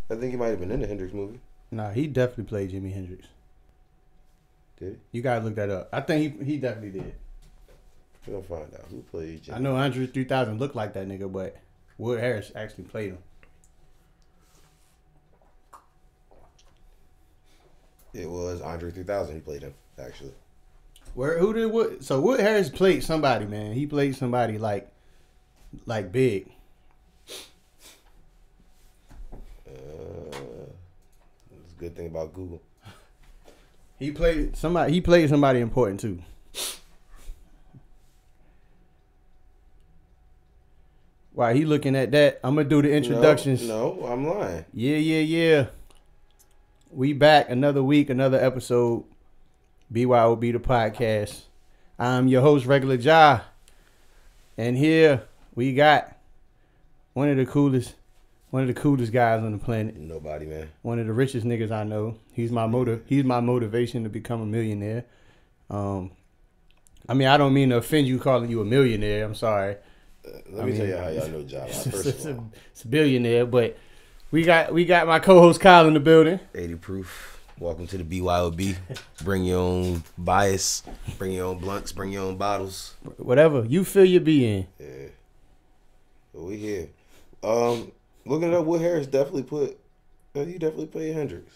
I think he might have been in the Hendrix movie. Nah, he definitely played Jimi Hendrix. Did he? You gotta look that up. I think he definitely did. We're gonna find out who played Jimi. I know Andre 3000 looked like that nigga, but Wood Harris actually played him. It was Andre 3000 who played him, actually. Who did Wood? So Wood Harris played somebody, man. He played somebody like big. That's a good thing about Google. He played somebody. He played somebody important too. While he looking at that, I'm gonna do the introductions. No, I'm lying. Yeah. We back another week, another episode. B.Y.O.B the podcast. I'm your host, Regular Ja, and here we got one of the coolest guys on the planet. Nobody, man. One of the richest niggas I know. He's my motivation to become a millionaire. I mean, I don't mean to offend you calling you a millionaire. I'm sorry. Let me tell you how y'all know Ja. First of all, it's a billionaire, but we got my co-host Kyle in the building. 80 proof. Welcome to the B.Y.O.B. Bring your own bias. Bring your own blunts. Bring your own bottles. Whatever you feel you be in. Yeah. But we here. Looking it up, Wood Harris definitely he definitely played Hendrix.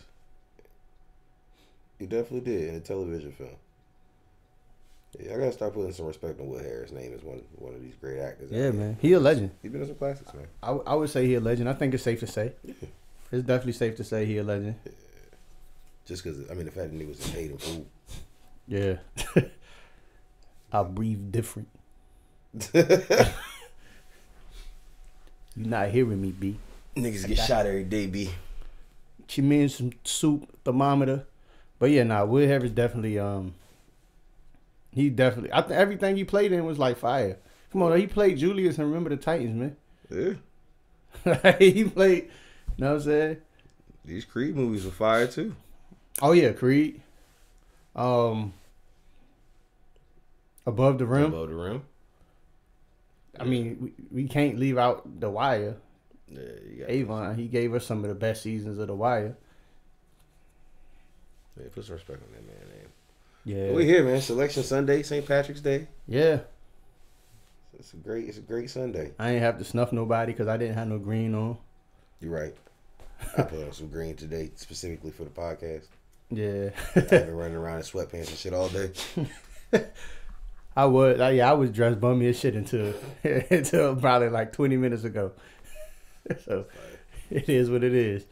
He definitely did in a television film. Yeah, I gotta start putting some respect on Wood Harris' name as one of these great actors. Yeah, man. He a legend. He's been in some classics, man. I would say he a legend. I think it's safe to say. Yeah. It's definitely safe to say he a legend. Yeah. Just because, the fact that niggas paid him food. Yeah. I breathe different. You not hearing me, B. Niggas get shot every day, B. She means some soup, thermometer. But yeah, Wood Harris definitely, everything he played in was like fire. Come on, he played Julius and Remember the Titans, man. Yeah. He played, you know what I'm saying? These Creed movies were fire, too. Oh, yeah, Creed. Above the Rim. Above the Rim. I mean, we can't leave out The Wire. Yeah, you got Avon, he gave us some of the best seasons of The Wire. Yeah, put some respect on that man name. Yeah. But we here, man. Selection Sunday, St. Patrick's Day. Yeah. It's a great Sunday. I ain't have to snuff nobody because I didn't have no green on. You're right. I put on some green today specifically for the podcast. Yeah. I've been running around in sweatpants and shit all day. I was dressed bummy as shit until probably like 20 minutes ago. So it is what it is.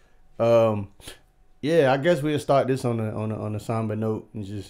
Yeah, I guess we'll start this on a somber note and just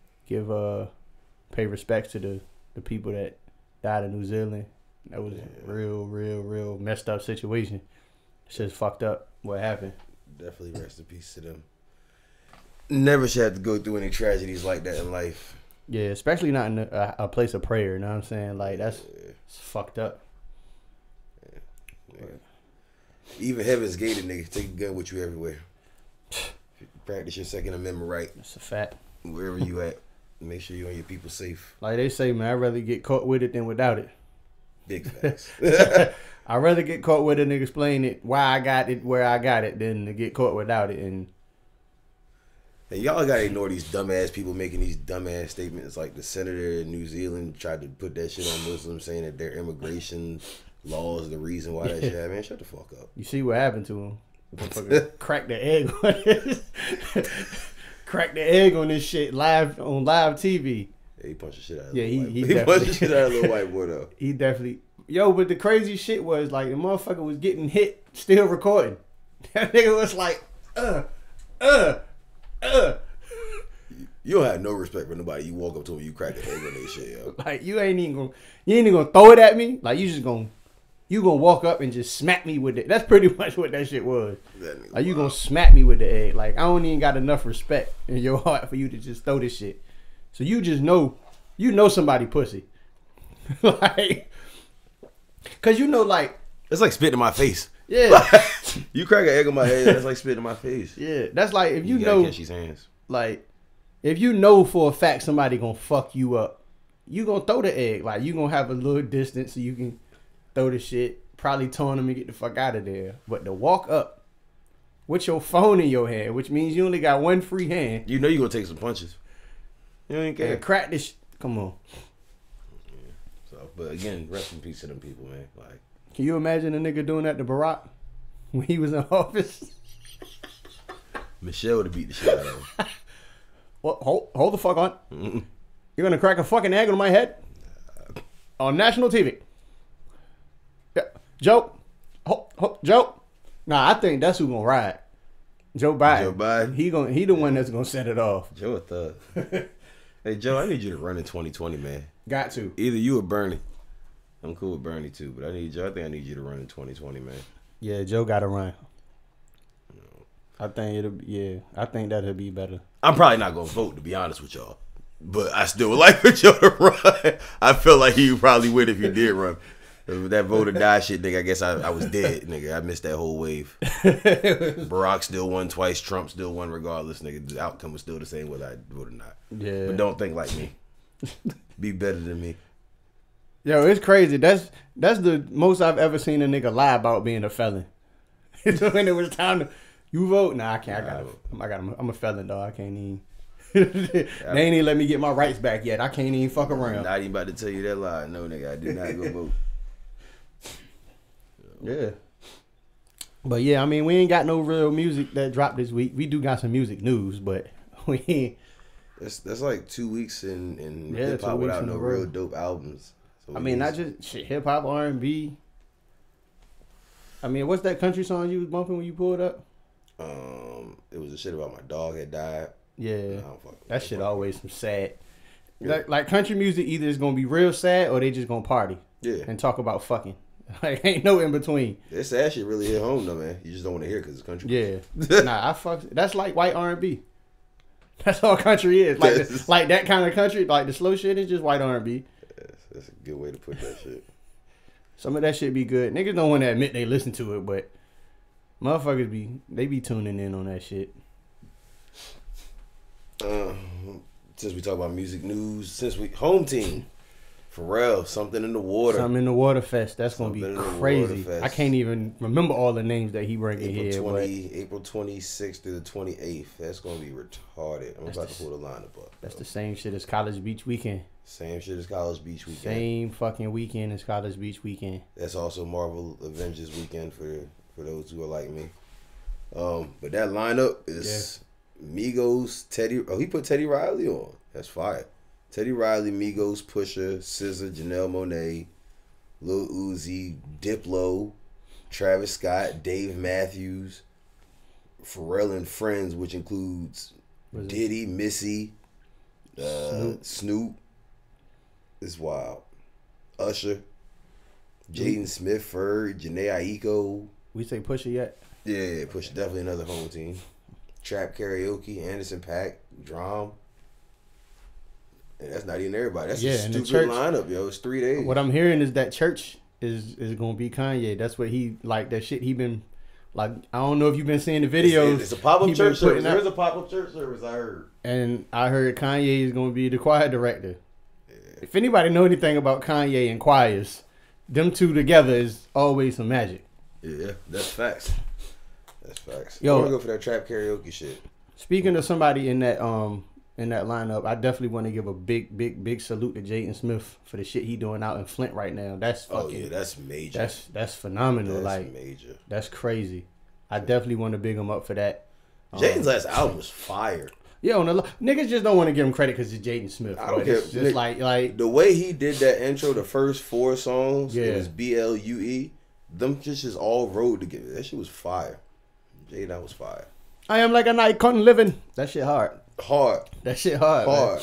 pay respects to the people that died in New Zealand. That was a real messed up situation. It's just fucked up what happened. Definitely rest in peace to them. Never should have to go through any tragedies like that in life. Yeah, especially not in a place of prayer. You know what I'm saying? Like it's fucked up. Yeah. Even Heaven's Gated niggas take a gun with you everywhere. Practice your Second Amendment right. That's a fact. Wherever you at, make sure you and your people safe. Like they say, man, I'd rather get caught with it than without it. Big facts. I'd rather get caught with it and explain it why I got it where I got it than to get caught without it. And y'all gotta ignore these dumbass people making these dumbass statements. Like the senator in New Zealand tried to put that shit on Muslims, saying that their immigration laws are the reason why that shit happened. Man, shut the fuck up. You see what happened to him? Crack the egg on this. Crack the egg on this shit live on live TV. Yeah, he punched the shit out of he punched the shit out of little white boy though. He definitely. Yo, but the crazy shit was like the motherfucker was getting hit, still recording. That nigga was like, You don't have no respect for nobody. You walk up to him, you crack the egg on their shit, yo. Like you ain't even gonna throw it at me. Like you gonna walk up and just smack me with it. That's pretty much what that shit was. Like you gonna smack me with the egg. Like I don't even got enough respect in your heart for you to just throw this shit. So you just know, somebody pussy. Like, cause like it's like spitting in my face. Yeah. You crack an egg on my head, that's like spitting in my face. Yeah, that's like if you gotta catch these hands. Like if you know for a fact somebody gonna fuck you up, you gonna throw the egg. Like you gonna have a little distance so you can throw the shit, probably taunt them and get the fuck out of there. But to walk up with your phone in your hand, which means you only got one free hand. You know you're gonna take some punches. You don't even care. And crack this. Come on. Yeah. So, but again, rest in peace to them people, man. Like, can you imagine a nigga doing that to Barack when he was in office? Michelle would have beat the shit out of him. Well, hold the fuck on. Mm-mm. You're gonna crack a fucking egg on my head on national TV. Yeah. Joe. Joe. Nah, I think that's who gonna ride. Joe Biden. Joe Biden. He the one that's gonna set it off. Joe a thug. Hey Joe, I need you to run in 2020, man. Got to. Either you or Bernie. I'm cool with Bernie too, but I think I need you to run in 2020, man. Yeah, Joe gotta run. I think that'll be better. I'm probably not gonna vote, to be honest with y'all, but I still would like for Joe to run. I feel like he would probably win if he did run. With that vote or die shit, nigga, I guess I was dead, nigga. I missed that whole wave. Barack still won twice. Trump still won regardless, nigga. The outcome was still the same whether I vote or not. Yeah. But don't think like me. Be better than me. Yo, it's crazy. That's the most I've ever seen a nigga lie about being a felon. When it was time to... You vote? Nah, I can't. I'm a felon, dog. I can't even. They ain't even let me get my rights back yet. I can't even fuck around. I'm not even about to tell you that lie. No, nigga, I did not go vote. Yeah. But yeah, I mean, we ain't got no real music that dropped this week. We do got some music news, but we ain't. That's like 2 weeks in hip hop without no real dope albums. So I mean, not just shit, hip hop, R&B. I mean, what's that country song you was bumping when you pulled up? It was a shit about my dog had died. Yeah, that shit always some sad. Yeah. Like country music, either it's gonna be real sad or they just gonna party. Yeah, and talk about fucking. Like ain't no in between. That sad shit really hit home though, man. You just don't want to hear it because it's country. Yeah, nah, I fuck. That's like white R&B. That's all country is. Like that kind of country. Like the slow shit is just white R&B. That's a good way to put that shit. Some of that shit be good. Niggas don't want to admit they listen to it, but motherfuckers be tuning in on that shit. Since we talk about music news, home team, Pharrell, Something in the Water. Something in the Water Fest. That's gonna be crazy. I can't even remember all the names that he bringing here. April 26th to the 28th. That's gonna be retarded. I'm about to pull the lineup up. That's the same shit as College Beach Weekend. Same shit as College Beach Weekend. Same fucking weekend as College Beach Weekend. That's also Marvel Avengers Weekend for those who are like me. But that lineup is Migos, Teddy. Oh, he put Teddy Riley on. That's fire. Teddy Riley, Migos, Pusha, SZA, Janelle Monáe, Lil Uzi, Diplo, Travis Scott, Dave Matthews, Pharrell and Friends, which includes Diddy, Missy, Snoop. It's wild. Usher, Jaden Smith, Ferg, Janae Aiko. We say Pusha yet? Yeah, Pusha definitely another home team. Trap Karaoke, Anderson .Paak, Drum. And that's not even everybody. That's a stupid lineup, yo. It's 3 days. What I'm hearing is that church is gonna be Kanye. That's what he like. That shit he been like. I don't know if you've been seeing the videos. It's a pop-up church service. There's a pop-up church service. I heard. And I heard Kanye is gonna be the choir director. Yeah. If anybody know anything about Kanye and choirs, them two together is always some magic. Yeah, that's facts. That's facts. Yo, I want to go for that Trap Karaoke shit. Speaking of somebody in that lineup, I definitely want to give a big salute to Jaden Smith for the shit he doing out in Flint right now. That's fucking. That's major. That's phenomenal. That's major. That's crazy. I definitely want to big him up for that. Jaden's last album was fire. Yeah, niggas just don't want to give him credit because it's Jaden Smith. I don't care. It's just like the way he did that intro, the first 4 songs, it was BLUE. Them just all rode together. That shit was fire. Jaden, that was fire. I am like an icon living. That shit hard. That shit hard.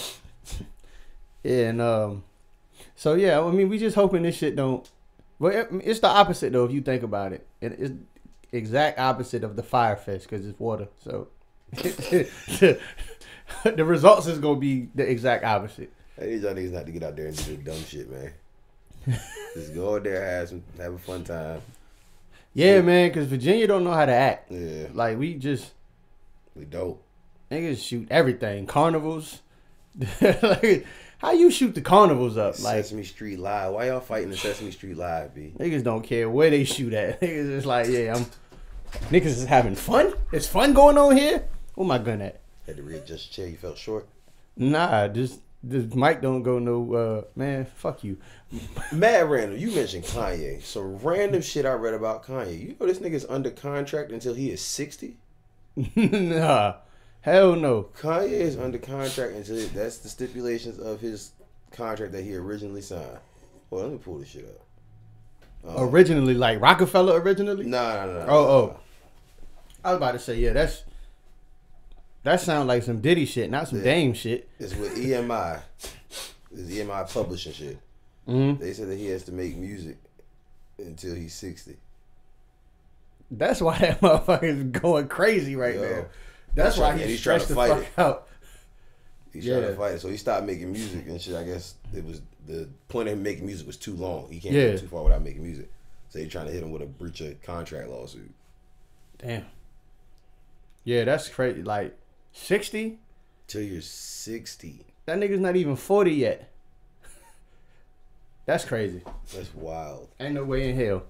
Yeah, and so yeah, I mean, we just hoping this shit don't. Well, it's the opposite though if you think about it. It's exact opposite of the Fire Fest because it's water. So the results is gonna be the exact opposite. I need y'all niggas not to get out there and do the dumb shit, man. Just go out there, have a fun time. Yeah, man, because Virginia don't know how to act. Yeah. Like, we don't. Niggas shoot everything. Carnivals. Like, how you shoot the carnivals up? Like Sesame Street Live. Why y'all fighting the Sesame Street Live, B? Niggas don't care where they shoot at. Niggas just like, yeah, Niggas is having fun? Is fun going on here? Where my gun at? Had to readjust your chair. You felt short. Nah, this mic don't go no. Man, fuck you. Mad random. You mentioned Kanye. Some random shit I read about Kanye. You know this nigga's under contract until he is 60? Nah, hell no. Kanye is under contract until that's the stipulations of his contract that he originally signed. Well, let me pull this shit up. Originally, like Rockefeller originally? Nah. Oh. I was about to say, yeah, that sounds like some Diddy shit, not some Dame shit. It's with EMI. It's EMI publishing shit. Mm-hmm. They said that he has to make music until he's 60. That's why that motherfucker is going crazy right now. That's why he's trying to fight it out. He's trying to fight it. So he stopped making music and shit. I guess it was the point of him making music was too long. He can't go too far without making music. So he's trying to hit him with a breach of contract lawsuit. Damn. Yeah, that's crazy. Like 60? Till you're 60. That nigga's not even 40 yet. That's crazy. That's wild. Ain't no way in hell.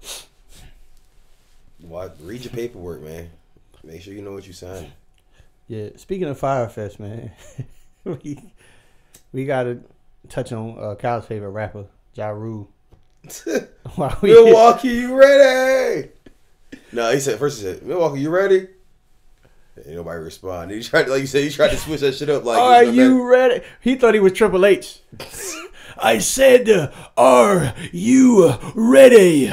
Read your paperwork, man. Make sure you know what you signed. Yeah, speaking of Firefest, man, we gotta touch on Kyle's favorite rapper, Ja Rule. Milwaukee, you ready? No, he said Milwaukee, you ready? Ain't nobody respond. He tried, like you said, he tried to switch that shit up. Like, are you ready? He thought he was Triple H. I said, are you ready?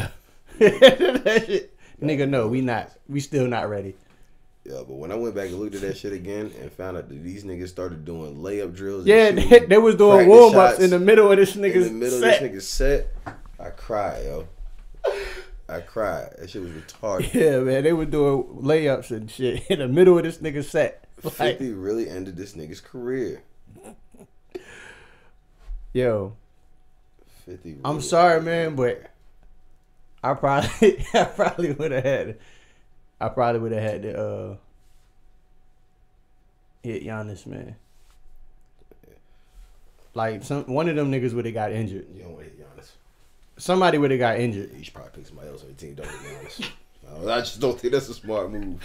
Nigga, no, we not. We still not ready. Yeah, but when I went back and looked at that shit again and found out that these niggas started doing layup drills. Yeah, they was doing warm ups in the middle of this nigga's set. I cried, yo. I cried. That shit was retarded. Yeah, man, they were doing layups and shit in the middle of this nigga's set. 50 really ended this nigga's career. Yo, 50. Really I'm sorry, man, but I probably would have had to hit Giannis, man. Like one of them niggas would have got injured. You don't want to hit Giannis. Somebody would have got injured. Yeah, you should probably pick somebody else on your team. Don't hit Giannis. I just don't think that's a smart move.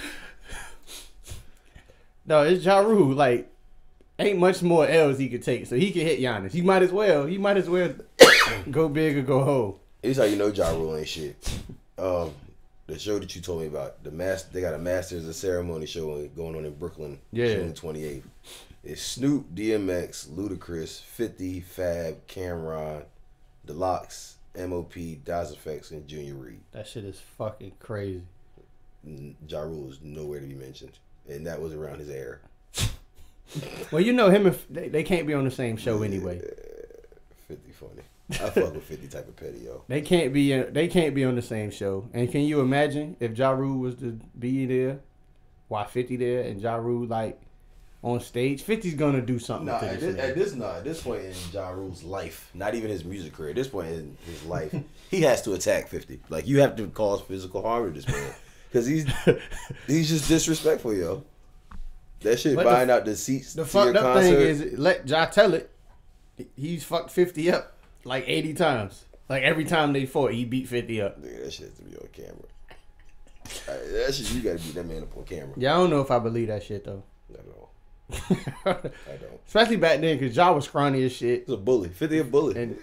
No, it's Ja Rule. Like, ain't much more L's he could take, so he can hit Giannis. He might as well go big or go home. Here's how you know Ja Rule ain't shit. The show that you told me about, they got a Masters of Ceremony show going on in Brooklyn, June 28th. It's Snoop, DMX, Ludacris, 50, Fab, Cameron, Deluxe, MOP, Das EFX, and Junior Reed. That shit is fucking crazy. Ja Rule is nowhere to be mentioned, and that was around his era. Well, you know him and they can't be on the same show anyway. 50 funny. I fuck with 50 type of petty, yo. They can't be on the same show. And can you imagine if Ja Rule was to be there, why 50 there and Ja Rule like on stage? 50's gonna do something. At this point in Ja Rule's life, not even his music career. At this point in his life, he has to attack 50. Like you have to cause physical harm to this man because he's just disrespectful, yo. That shit buying out the seats. The fucked up thing is, let Ja tell it. He's fucked 50 up like 80 times. Like every time they fought, he beat 50 up. Dude, that shit has to be on camera. That shit, you gotta beat that man up on camera. Yeah, I don't know if I believe that shit though. Not at all. I don't. Especially back then, because Ja was scrawny as shit. He's a bully. 50 a bully. And,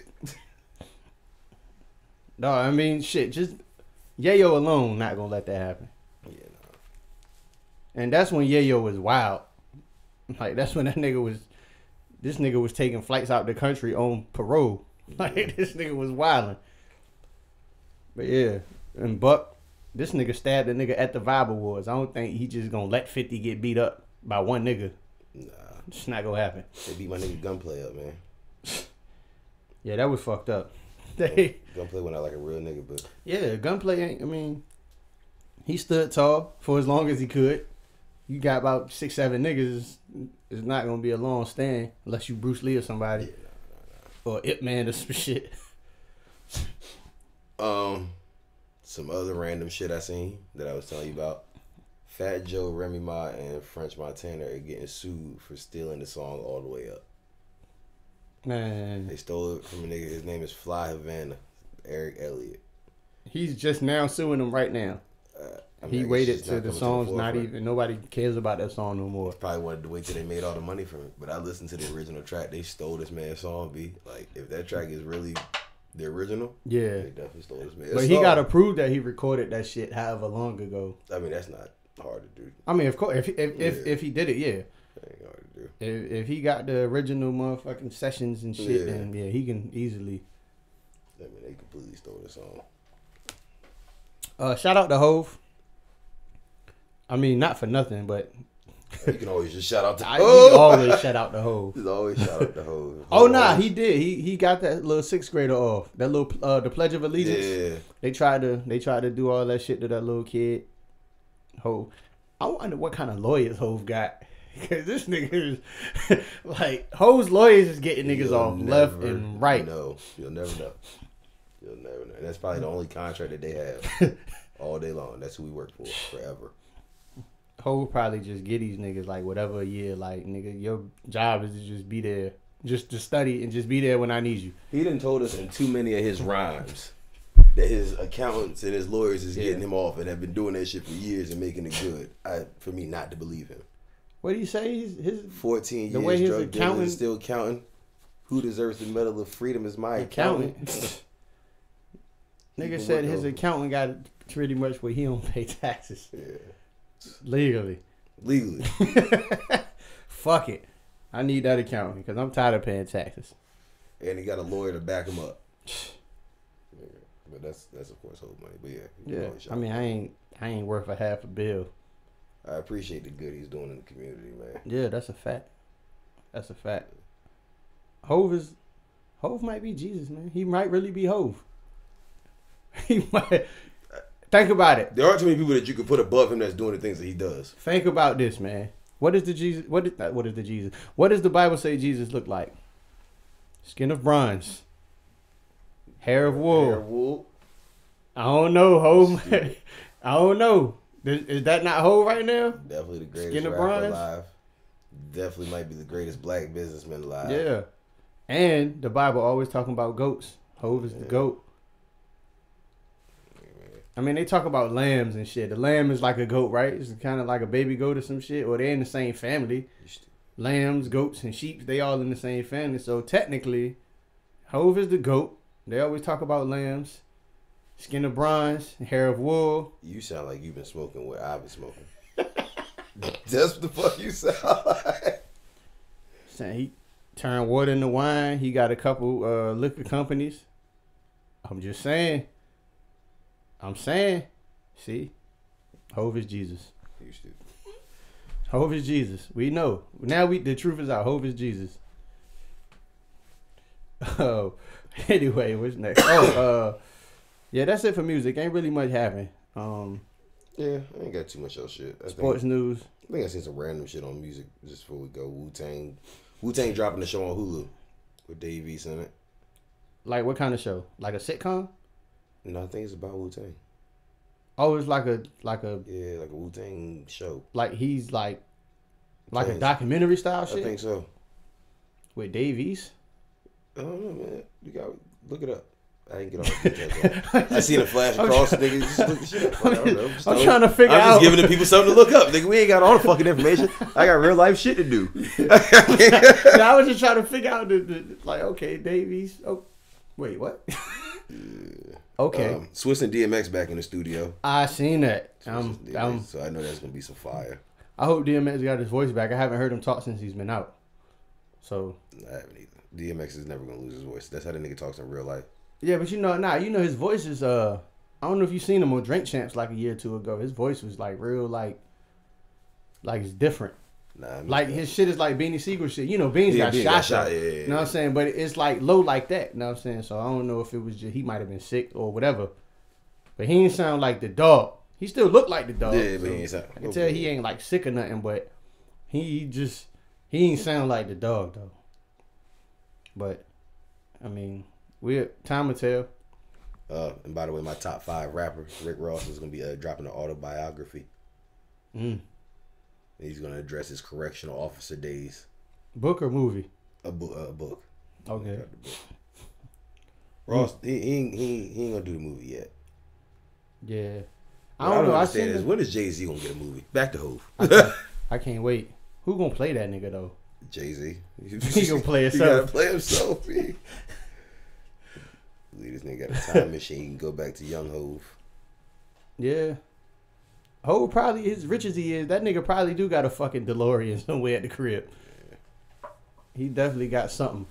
no, I mean, shit, just Yayo alone not gonna let that happen. Yeah, no. And that's when Yayo was wild. Like, that's when this nigga was taking flights out the country on parole. Like, this nigga was wilding. But yeah, and Buck, this nigga stabbed a nigga at the Vibe Awards. I don't think he just gonna let 50 get beat up by one nigga. Nah. It's not gonna happen. They beat my nigga Gunplay up, man. Yeah, that was fucked up. Gunplay went out like a real nigga, but... Yeah, Gunplay ain't, I mean, he stood tall for as long as he could. You got about 6-7 niggas, it's not gonna be a long stand unless you Bruce Lee or somebody. Yeah, no. Or Ip Man or some shit. Some other random shit I seen that I was telling you about. Fat Joe, Remy Ma, and French Montana are getting sued for stealing the song All the Way Up. Man. They stole it from a nigga. His name is Fly Havana, Eric Elliott. He's just now suing them right now. I mean, he I guess waited it's till not the coming to song's not forefront. even. Nobody cares about that song no more. Probably wanted to wait till they made all the money from it. But I listened to the original track. They stole this man's song, B. Like, if that track is really the original, Yeah. they definitely stole this man. But he got to prove that he recorded that shit however long ago. I mean, that's not hard to do. I mean, of course, if he did it, yeah. That ain't hard to do. If he got the original motherfucking sessions and shit, then yeah, he can easily. I mean, they completely stole the song. Shout out to Hove. I mean, not for nothing, but You can always just shout out to you can always shout out to Hove. Just always shout out to Hov. Oh nah, he did. He got that little 6th grader off. That little the Pledge of Allegiance. Yeah. They tried to do all that shit to that little kid. Hove. I wonder what kind of lawyers Hove got. Because this nigga is like Hove's lawyers is getting niggas off left and right. No, you'll never know. You'll never know. And that's probably the only contract that they have all day long. That's who we work for forever. Hove probably just get these niggas like whatever a year. Like nigga, your job is to just be there, just to study and just be there when I need you. He done told us in too many of his rhymes that his accountants and his lawyers is getting him off and have been doing that shit for years and making it good. For me not to believe him. What do you say? His 14 the years way his drug dealer accountant is still counting. Who deserves the Medal of Freedom is my accountant. Nigga said his accountant got pretty much where he don't pay taxes. Yeah. Legally. Fuck it. I need that accountant because I'm tired of paying taxes. And he got a lawyer to back him up. Yeah. But that's of course whole money. But yeah. I mean, I ain't worth a half a bill. I appreciate the good he's doing in the community, man. Yeah, that's a fact. That's a fact. Hove might be Jesus, man. He might really be Hove. He might. Think about it. There aren't too many people that you can put above him that's doing the things that he does. Think about this, man. What is the Jesus? What does the Bible say Jesus looked like? Skin of bronze, hair of wool. Hair of wool. I don't know, Hove. I don't know. Is that not Hove right now? Definitely the greatest Skin of rapper bronze? alive. Definitely might be the greatest black businessman alive. Yeah. And the Bible always talking about goats. Hove is the goat. I mean, they talk about lambs and shit. The lamb is like a goat, right? It's kind of like a baby goat or some shit. Or they're in the same family. Lambs, goats, and sheep, they all in the same family. So technically, Hove is the goat. They always talk about lambs. Skin of bronze, hair of wool. You sound like you've been smoking what I've been smoking. That's what the fuck you sound like. Saying he turned water into wine. He got a couple liquor companies. I'm just saying. See? Hove is Jesus. You stupid. Hove is Jesus. We know. Now the truth is out. Hove is Jesus. Oh, anyway, what's next? Yeah, that's it for music. Ain't really much happening. Yeah, I ain't got too much else shit. Sports news. I think I seen some random shit on music just before we go. Wu-Tang dropping the show on Hulu with Dave-East in it. Like what kind of show? Like a sitcom? No, I think it's about Wu-Tang. Oh, it's like a Yeah, like a Wu-Tang show. like he's like a documentary style shit. I think so. With Dave-East? I don't know, man. You got look it up. I didn't get all the details. I seen a flash across. Nigga, just look the shit up. I don't know. I'm trying to figure out. I'm just giving the people something to look up. Nigga, we ain't got all the fucking information. I got real life shit to do. I was just trying to figure out like, okay, Dave-East. Oh, wait, what? Okay. Swiss and DMX back in the studio. I seen that. So I know that's gonna be some fire. I hope DMX got his voice back. I haven't heard him talk since he's been out. So I haven't either. DMX is never gonna lose his voice. That's how the nigga talks in real life. yeah, but you know his voice is I don't know if you seen him on Drink Champs like a year or two ago. His voice was like real like it's different. Nah, like his shit is like Beanie Siegel shit. You know, Beans got shot. Yeah. You know what I'm saying? But it's like low like that. You know what I'm saying? So I don't know if it was just he might have been sick or whatever. But he ain't sound like the dog. He still looked like the dog. Yeah, but he ain't sound. I can tell he ain't like sick or nothing, but he ain't sound like the dog though. But I mean, time will tell. And by the way, my top 5 rappers, Rick Ross is gonna be dropping an autobiography. He's gonna address his correctional officer days. Book or movie? A book. Okay. Ross, he ain't gonna do the movie yet. Yeah, I don't know. Understand is when is Jay-Z gonna get a movie? Back to Hov. I can't wait. Who gonna play that nigga though? Jay-Z. He gonna play himself. He gotta play himself. Man. This nigga got a time machine. He can go back to young Hov. Yeah. Hov probably, as rich as he is, that nigga probably do got a fucking DeLorean somewhere at the crib. Yeah. He definitely got something.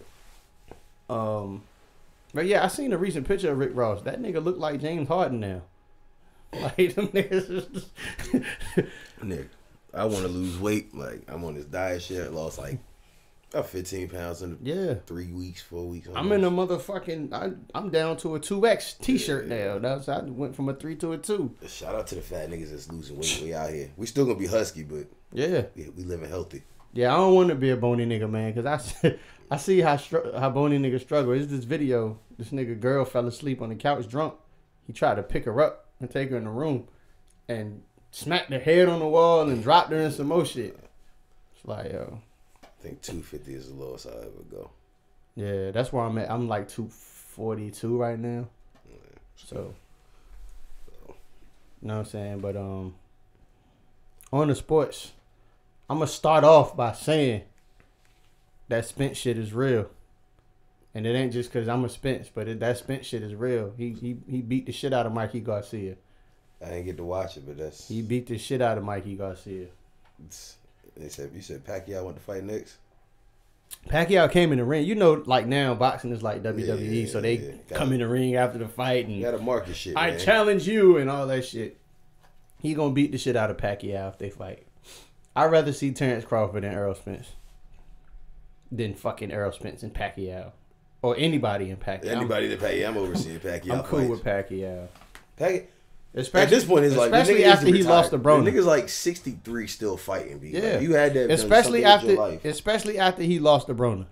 But yeah, I seen a recent picture of Rick Ross. That nigga look like James Harden now. Like them niggas. Nigga, I want to lose weight. Like I'm on this diet shit. I lost like about 15 pounds in 3 weeks, 4 weeks. Almost. I'm in a motherfucking. I'm down to a 2X T-shirt now. That's I went from a 3 to a 2. Shout out to the fat niggas that's losing weight. We out here. We still gonna be husky, but yeah, we living healthy. Yeah, I don't want to be a bony nigga, man, because I see how bony niggas struggle. It's this video. This nigga girl fell asleep on the couch drunk. He tried to pick her up and take her in the room and smacked her head on the wall and dropped her in some more shit. It's like, yo. I think 250 is the lowest I'll ever go. Yeah, that's where I'm at. I'm like 242 right now. Yeah, so, you know what I'm saying? But on the sports, I'm going to start off by saying that Spence shit is real. And it ain't just because I'm a Spence, but that Spence shit is real. He beat the shit out of Mikey Garcia. I didn't get to watch it, but that's... He beat the shit out of Mikey Garcia. You said Pacquiao went to fight next? Pacquiao came in the ring. You know, like now, boxing is like WWE, so they come in the ring after the fight and... Gotta market shit, I challenge you and all that shit. He gonna beat the shit out of Pacquiao if they fight. I'd rather see Terrence Crawford than Errol Spence. Than fucking Errol Spence and Pacquiao. Or anybody in Pacquiao. Anybody that Pacquiao. I'm overseeing Pacquiao. I'm cool with Pacquiao. At this point, it's like especially after he lost to Broner. The nigga's like 63 still fighting. B. Yeah, like, you had that. Especially after he lost to Broner.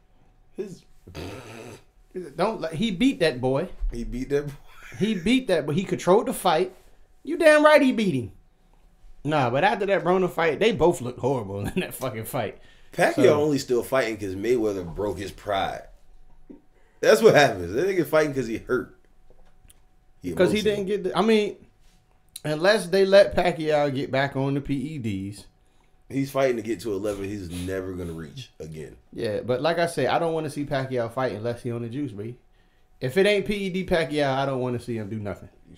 He beat that boy. He beat that boy. He beat that, but he controlled the fight. You damn right he beat him. Nah, but after that Broner fight, they both looked horrible in that fucking fight. Pacquiao only still fighting because Mayweather broke his pride. That's what happens. That nigga fighting because he hurt. Because he didn't get I mean, unless they let Pacquiao get back on the PEDs. He's fighting to get to a level he's never going to reach again. Yeah, but like I say, I don't want to see Pacquiao fight unless he on the juice, baby. If it ain't PED Pacquiao, I don't want to see him do nothing. You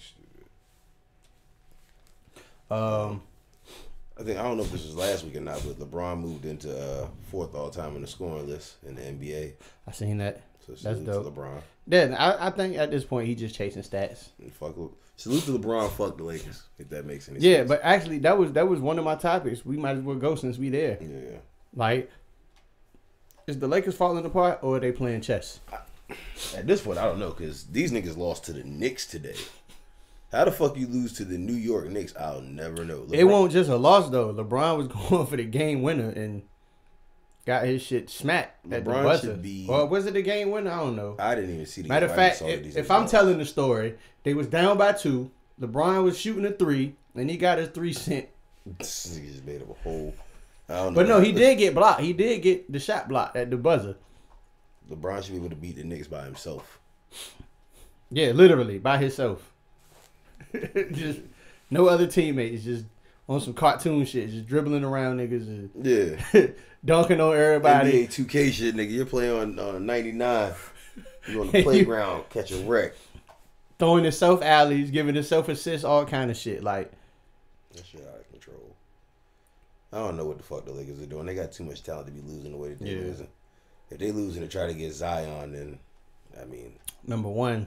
stupid. I don't know if this was last week or not, but LeBron moved into fourth all time in the scoring list in the NBA. I seen that. So that's dope. To LeBron. Then I think at this point he's just chasing stats. Salute to LeBron. Fuck the Lakers. If that makes any sense. Yeah, but actually that was one of my topics. We might as well go since we there. Yeah. Like, is the Lakers falling apart or are they playing chess? At this point, I don't know because these niggas lost to the Knicks today. How the fuck you lose to the New York Knicks? I'll never know. It won't just a loss though. LeBron was going for the game winner and got his shit smacked at the buzzer. Or was it the game winner? I don't know. I didn't even see the Matter of fact, if I'm telling the story, they was down by 2. LeBron was shooting a 3, and he got his 3 cent. He just made up a hole. I don't know. But no, he did get blocked. He did get the shot blocked at the buzzer. LeBron should be able to beat the Knicks by himself. Yeah, literally by himself. Just no other teammates, just on some cartoon shit, just dribbling around niggas and dunking on everybody. NBA 2K shit, nigga. You're playing on 99. You're on the playground, catch a wreck. Throwing himself alleys, giving himself assists, all kind of shit. Like, that shit out of control. I don't know what the fuck the Lakers are doing. They got too much talent to be losing the way that they're losing. If they losing to try to get Zion, then, I mean. Number one.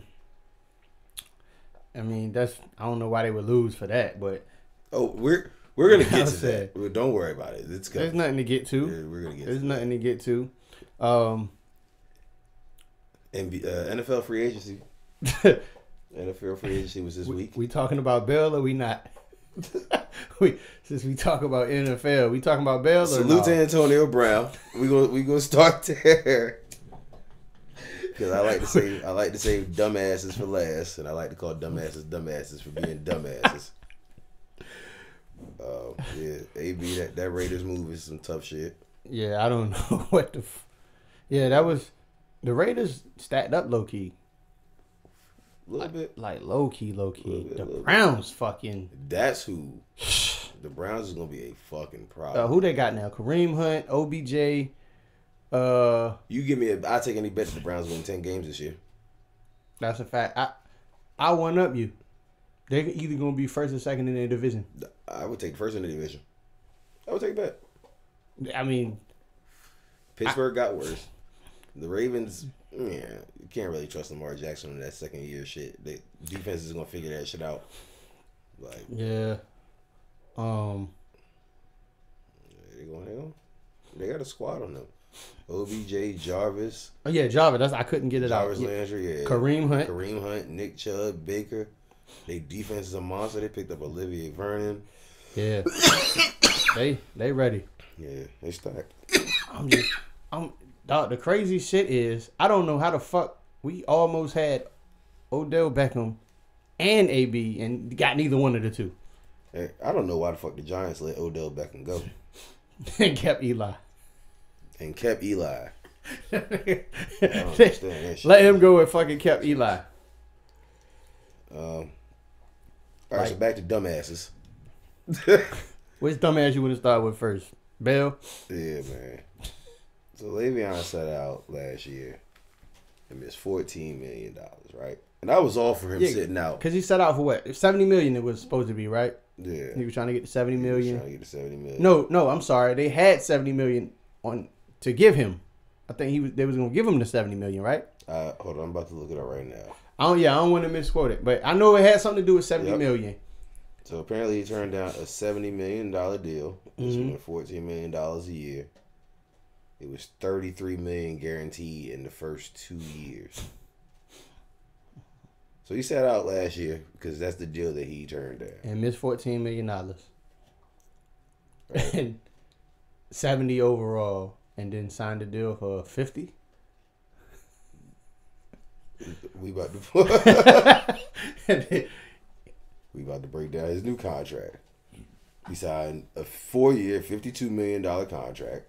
I mean, I don't know why they would lose for that, but. Oh, we're gonna get to that. Well, don't worry about it. There's nothing to get to. Yeah, we're gonna get. There's nothing to get to. NFL free agency. NFL free agency was this week. We talking about Bell or we not? Since we talk about NFL, we talking about Bell or Salute to Antonio Brown. We gonna start there. Because I like to say dumbasses for last, and I like to call dumbasses for being dumbasses. Yeah, AB, that Raiders move is some tough shit. Yeah, I don't know what the. Yeah, that was the Raiders stacked up low key. A little bit. Like low key. The Browns fucking. That's who. The Browns is gonna be a fucking problem. Who they got now? Kareem Hunt, OBJ. You give me I'll take any bet that the Browns win 10 games this year. That's a fact. I one up you. They're either gonna be first or second in their division. I would take first in the division. I would take a bet. I mean, Pittsburgh got worse. The Ravens, you can't really trust Lamar Jackson in that second year shit. The defense is gonna figure that shit out. Like, yeah. They got a squad on them. OBJ, Jarvis. Oh yeah, Jarvis. I couldn't get it Jarvis out. Landry, yeah. Kareem Hunt, Nick Chubb, Baker. They defense is a monster. They picked up Olivier Vernon. Yeah. they ready. Yeah, they stacked. Dog, the crazy shit is I don't know how the fuck we almost had Odell Beckham and AB and got neither one of the two. Hey, I don't know why the fuck the Giants let Odell Beckham go. And kept Eli. I don't understand that shit. Let him go and fucking kept Eli. All right, so back to dumbasses. Which dumbass you want to start with first? Bell? Yeah, man. So Le'Veon sat out last year and missed $14 million, right? And I was all for him sitting out. Because he set out for what? $70 million it was supposed to be, right? Yeah. He was trying to get the $70 million. Trying to get the $70 million. No, I'm sorry. They had $70 million to give him. I think they was gonna give him the $70 million, right? Hold on, I'm about to look it up right now. I don't want to misquote it, but I know it had something to do with $70 million. So apparently he turned down a $70 million deal, which was $14 million a year. It was $33 million guaranteed in the first 2 years. So he sat out last year because that's the deal that he turned down. And missed $14 million. Right. And 70 overall, and then signed a deal for 50. We about to break down his new contract. He signed a 4-year, $52 million contract.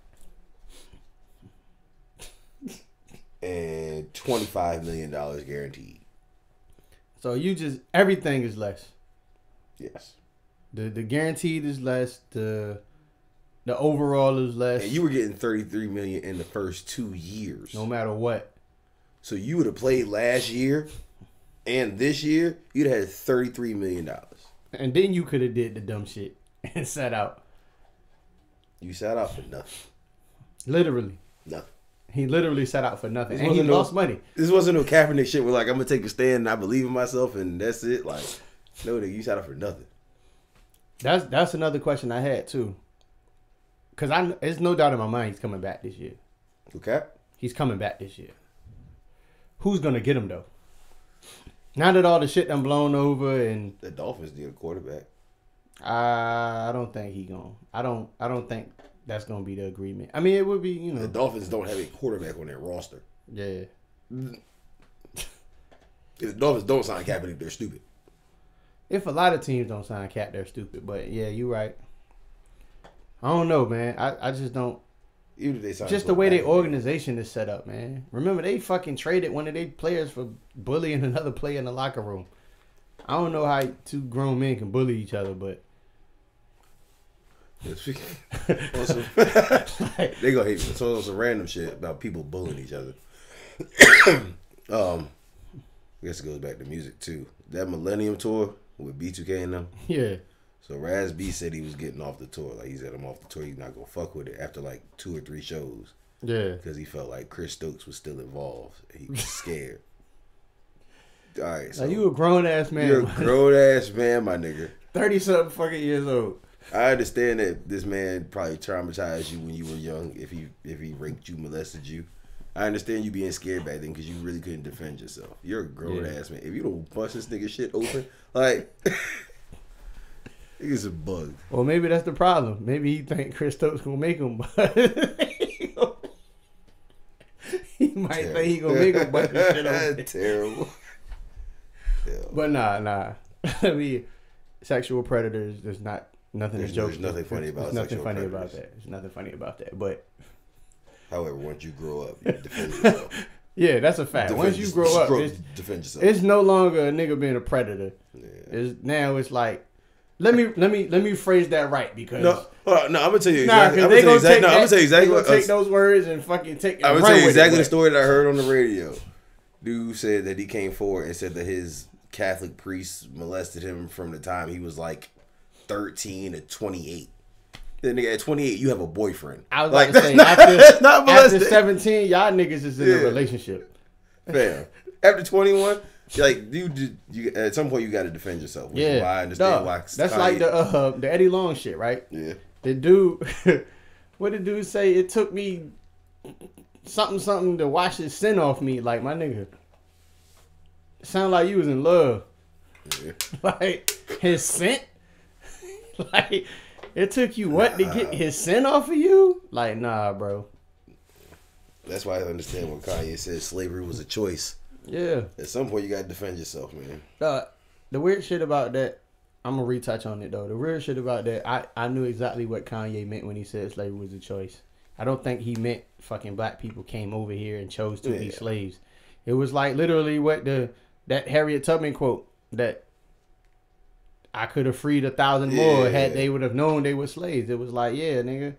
And $25 million guaranteed. So everything is less. Yes. The guaranteed is less. The overall is less. And you were getting $33 million in the first 2 years. No matter what. So you would have played last year and this year, you'd have had $33 million. And then you could have did the dumb shit and sat out. You sat out for nothing. Literally. Nothing. He literally sat out for nothing. And he lost money. This wasn't no Kaepernick shit where, like, I'm going to take a stand and I believe in myself and that's it. Like, no, nigga, you sat out for nothing. That's another question I had, too. Because there's no doubt in my mind he's coming back this year. Okay? He's coming back this year. Who's going to get him, though? Now that all the shit done blown over and... The Dolphins need a quarterback. I don't think he going. I don't think that's going to be the agreement. I mean, it would be, you know. The Dolphins don't have a quarterback on their roster. Yeah. If the Dolphins don't sign Kaepernick, they're stupid. If a lot of teams don't sign Cap, they're stupid. But, yeah, you're right. I don't know, man. I just don't. Even if they sign just the way their organization is set up, man. Remember, they fucking traded one of their players for bullying another player in the locker room. I don't know how two grown men can bully each other, but... Also, they gonna hate me. So it's some random shit about people bullying each other. I guess it goes back to music too. That Millennium Tour with B2K and them. Yeah. So Raz B said he was getting off the tour. Like, he said, I'm off the tour. He's not gonna fuck with it after like 2 or 3 shows. Yeah. Because he felt like Chris Stokes was still involved. He was scared. All right. So now you a grown ass man. You're a grown ass man, my nigga. 30-something fucking years old. I understand that this man probably traumatized you when you were young. If he raped you, molested you, I understand you being scared back then because you really couldn't defend yourself. You're a grown ass man. If you don't bust this nigga shit open, like, he's a bug. Well, maybe that's the problem. Maybe he think Chris Stokes gonna make him. He might think he gonna make him bust this shit open. Terrible. Yeah. But nah. I mean, sexual predators. There's nothing to joke. There's nothing funny about nothing funny predators. about that. There's nothing funny about that. But however, once you grow up, you defend yourself. Yeah, that's a fact. Once you grow up, defend yourself. It's no longer a nigga being a predator. Yeah. It's like, let me phrase that right because no, I'm gonna tell you exactly. I'm gonna tell you exactly what take those words and fucking take. I'm gonna tell you exactly the story that I heard on the radio. Dude said that he came forward and said that his Catholic priest molested him from the time he was like 13 to 28. Then nigga at 28, you have a boyfriend. I was like, after 17, y'all niggas is in a relationship. Fam. After 21, like you at some point you got to defend yourself. Which is why I understand why. That's like the Eddie Long shit, right? Yeah. The dude, what did dude say? It took me something to wash his sin off me. Like, my nigga, it sound like you was in love. Yeah. Like, his scent? Like, it took you what to get his sin off of you? Like, nah, bro. That's why I understand when Kanye said slavery was a choice. Yeah. At some point, you got to defend yourself, man. The weird shit about that, I'm going to retouch on it, though. The weird shit about that, I knew exactly what Kanye meant when he said slavery was a choice. I don't think he meant fucking black people came over here and chose to be slaves. It was like literally what that Harriet Tubman quote that I could have freed 1,000 more had they would have known they were slaves. It was like, yeah, nigga.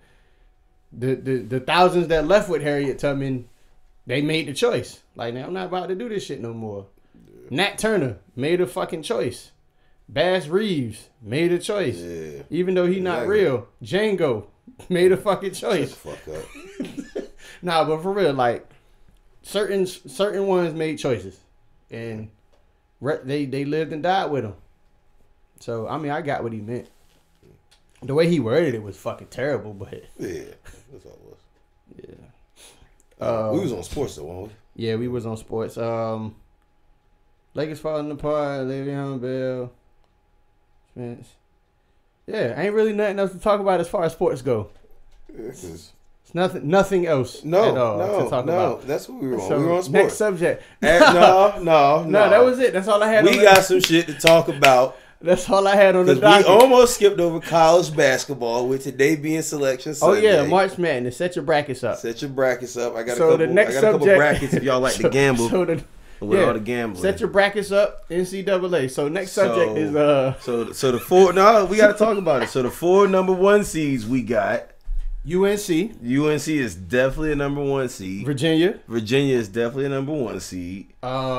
The thousands that left with Harriet Tubman, they made the choice. Like, now I'm not about to do this shit no more. Yeah. Nat Turner made a fucking choice. Bass Reeves made a choice. Yeah. Even though he not real. Django made a fucking choice. Shut the fuck up. Nah, but for real, like certain ones made choices, and they lived and died with them. So I mean, I got what he meant. The way he worded it was fucking terrible, but yeah, that's all it was. Yeah. We was on sports though, weren't we? Yeah, we was on sports. Lakers falling apart. Le'Veon Bell. Spence. Yeah, ain't really nothing else to talk about as far as sports go. It's nothing else at all to talk about. That's what we were on. We were on sports. Next subject. No, that was it. That's all I had. We got some shit to talk about. That's all I had on the docket. We almost skipped over college basketball with today being selection Sunday. Oh yeah, March Madness. Set your brackets up. I got a couple brackets if y'all like to gamble. All the gambling. Set your brackets up, NCAA. So next subject is So the four. No, we got to talk about it. So the 4 number 1 seeds we got. UNC is definitely a number 1 seed. Virginia is definitely a number 1 seed.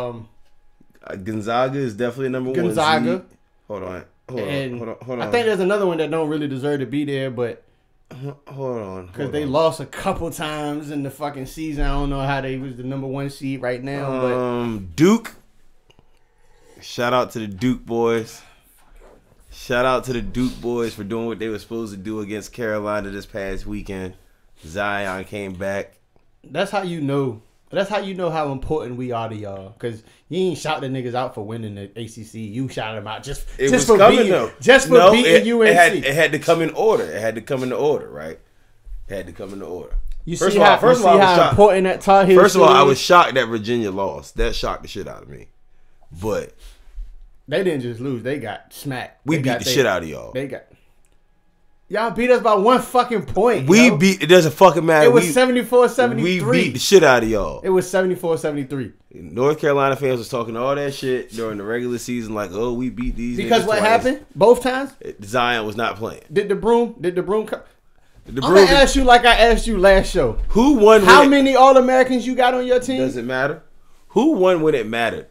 Gonzaga is definitely a number 1 seed. Hold on. I think there's another one that don't really deserve to be there, but hold on. Because they lost a couple times in the fucking season. I don't know how they was the number 1 seed right now. But Duke. Shout out to the Duke boys. Shout out to the Duke boys for doing what they were supposed to do against Carolina this past weekend. Zion came back. That's how you know. That's how you know how important we are to y'all. Because you ain't shout the niggas out for winning the ACC. You shout them out just for beating UNC. It had to come in order. It had to come in order, right? It had to come in order. First of all, important that Tar Heel. First of all, I was shocked that Virginia lost. That shocked the shit out of me. But they didn't just lose. They got smacked. We beat the shit out of y'all. Y'all beat us by 1 fucking point. It doesn't fucking matter. It was 74-73. We beat the shit out of y'all. It was 74-73. North Carolina fans was talking all that shit during the regular season, like, oh, we beat these. Because what happened? Both times? Zion was not playing. Did the broom come? I'm going to ask you like I asked you last show. Who won? How many All-Americans you got on your team? Does it matter? Who won when it mattered?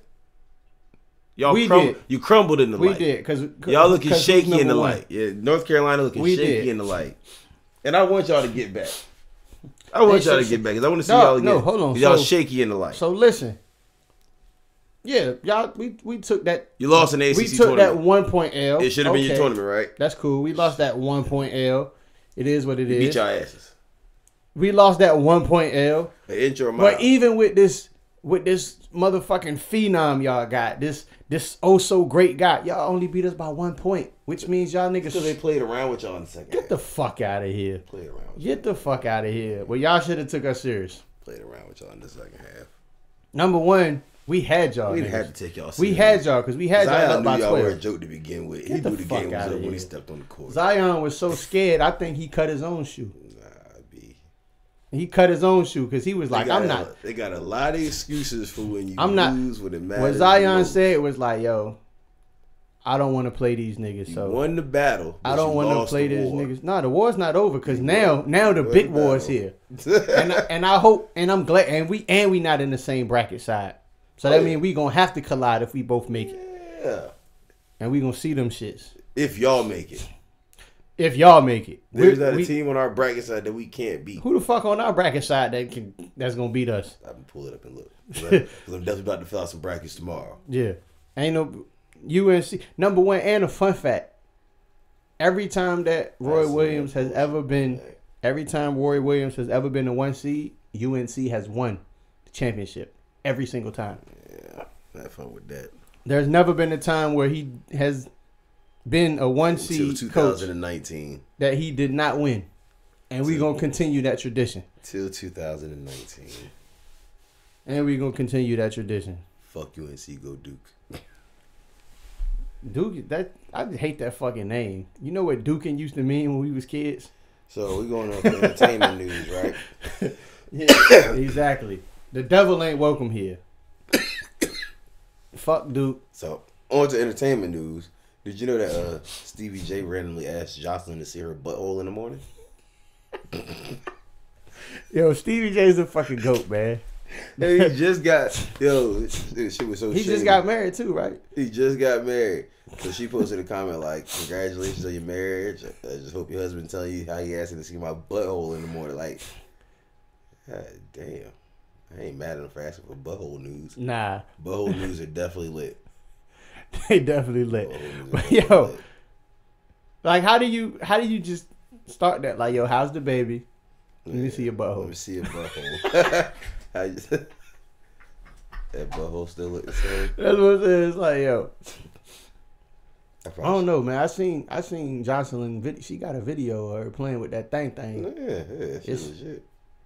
You crumbled in the light. We did. Cause y'all looking shaky in the light. Yeah, North Carolina looking shaky in the light. And I want y'all to get back. I want y'all to get back because I want to see y'all again. No, hold on. Y'all shaky in the light. So listen. Yeah, y'all. We took that. You lost an ACC tournament. We took that 1 point L. It should have been your tournament, right? That's cool. We lost that 1 point L. It is what it is. Beat y'all asses. We lost that 1 point L. But even with this motherfucking phenom y'all got, this oh so great guy, y'all only beat us by 1 point, which means y'all niggas. Because they played around with y'all in the second half. Get the fuck out of here. Played around with Get the fuck out of here. Well, y'all should have took us serious. Played around with y'all in the second half. Number one, we had y'all. We didn't have to take y'all serious. We had y'all because we had Zion y'all up by 12. Zion knew y'all were a joke to begin with. He knew the game was up when he stepped on the court. Zion was so scared, I think he cut his own shoe. Nah, B. He cut his own shoe because he was like, I'm not. They got a lot of excuses for when you lose, when it matters. What Zion said was like, yo, I don't want to play these niggas. You won the battle. I don't want to play these niggas. No, the war's not over because now the big war is here. and I hope, and I'm glad, and we not in the same bracket side. So that means we gonna have to collide if we both make it. Yeah. And we gonna see them shits. If y'all make it. If y'all make it. There's not a team on our bracket side that we can't beat. Who the fuck on our bracket side that's gonna beat us? I can pull it up and look. Because I'm definitely about to fill out some brackets tomorrow. Yeah. Ain't no UNC. Number one, and a fun fact. Every time that Roy Williams has ever been the 1 seed, UNC has won the championship. Every single time. Yeah. Have fun with that. There's never been a time where he has been a 1 seed 2019 coach that he did not win. And we're going to continue that tradition. Till 2019. And we're going to continue that tradition. Fuck UNC, go Duke. Duke, I hate that fucking name. You know what Duking used to mean when we was kids? So we're going on entertainment news, right? Yeah, exactly. The devil ain't welcome here. Fuck Duke. So on to entertainment news. Did you know that Stevie J randomly asked Jocelyn to see her butthole in the morning? Yo, Stevie J's a fucking goat, man. Hey, he just got this shit was so. He just got married too, right? He just got married. So she posted a comment like, "Congratulations on your marriage. I just hope your husband telling you how he asked him to see my butthole in the morning." Like, God damn. I ain't mad at him for asking for butthole news. Nah. Butthole news are definitely lit. They definitely lit. But yo, lit. Like how do you just start that? Like, yo, how's the baby? Let me see your butthole. Let me see your butthole. That butthole still look the same. That's what it is. It's like, yo. I don't know, man. I seen Jocelyn. She got a video of her playing with that thing. Yeah, she's legit.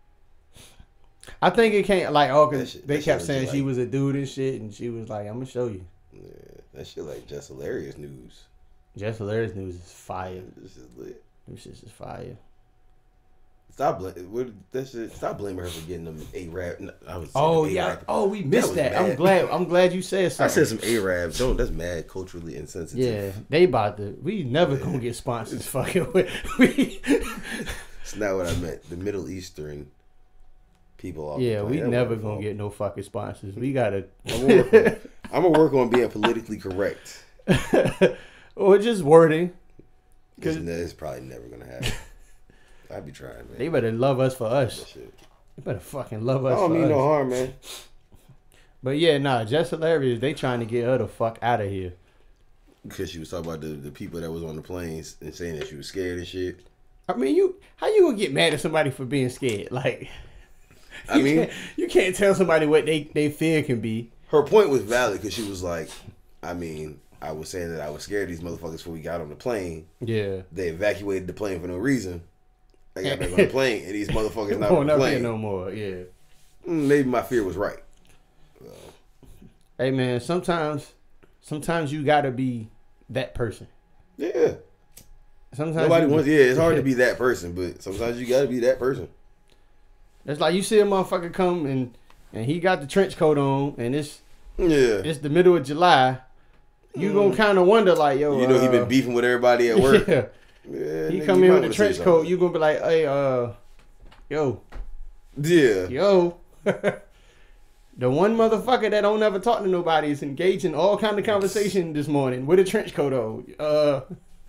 I think it can't because they kept saying she was a dude and shit, and she was like, "I'm gonna show you." Yeah, that shit like Just Hilarious News. Just Hilarious News is fire. This is lit. This shit is fire. Stop blaming her for getting them A-Rab. We missed that. I'm glad you said something. I said some A-Rabs. That's mad culturally insensitive. Yeah, they about to. We never gonna get sponsors fucking with. It's not what I meant. The Middle Eastern people. We never gonna get no fucking sponsors. We gotta. I'm gonna work on being politically correct. Or just wording. It's probably never gonna happen. I'd be trying, man. They better love us for us. They better fucking love us. I don't mean no harm, man. But yeah, Just Hilarious. They trying to get her the fuck out of here. Because she was talking about the people that was on the planes and saying that she was scared and shit. I mean, how you gonna get mad at somebody for being scared? Like, you can't tell somebody what they fear can be. Her point was valid because she was like, I was saying that I was scared of these motherfuckers before we got on the plane. Yeah. They evacuated the plane for no reason. I got back on the plane, and these motherfuckers not on the plane no more. Yeah. Maybe my fear was right. Hey man, sometimes you gotta be that person. Yeah. Sometimes it's hard to be that person, but sometimes you gotta be that person. It's like you see a motherfucker come and he got the trench coat on, and it's the middle of July. You gonna kind of wonder like, yo, he been beefing with everybody at work. Yeah, he come in with the trench coat. You gonna be like, hey, yo, yeah, yo. The one motherfucker that don't ever talk to nobody is engaged in all kind of conversation this morning with a trench coat on.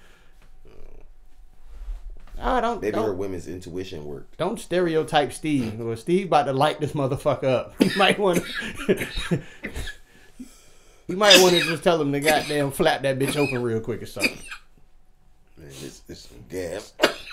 Maybe her women's intuition worked. Don't stereotype Steve. Or Steve about to light this motherfucker up. You might want to just tell him to goddamn flap that bitch open real quick or something. Man, it's some gas.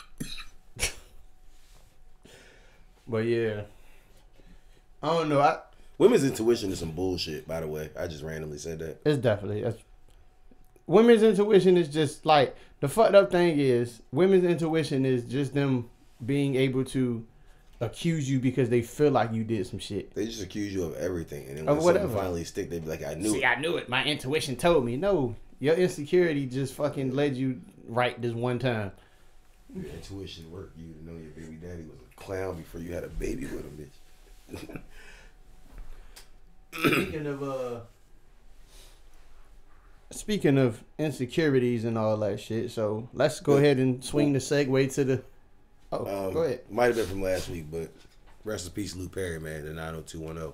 But yeah, I don't know. Women's intuition is some bullshit. By the way, I just randomly said that. It's definitely women's intuition is just like the fucked up thing is women's intuition is just them being able to accuse you because they feel like you did some shit. They just accuse you of everything, and then when something finally stick, they be like, "I knew it." I knew it. My intuition told me. No, your insecurity just fucking led you right this one time. Your intuition worked. You know your baby daddy was a clown before you had a baby with him, bitch. Speaking of insecurities and all that shit, so let's go ahead and swing the segue to the. Oh, go ahead. Might have been from last week, but rest in peace, Lou Perry, man. The 90210.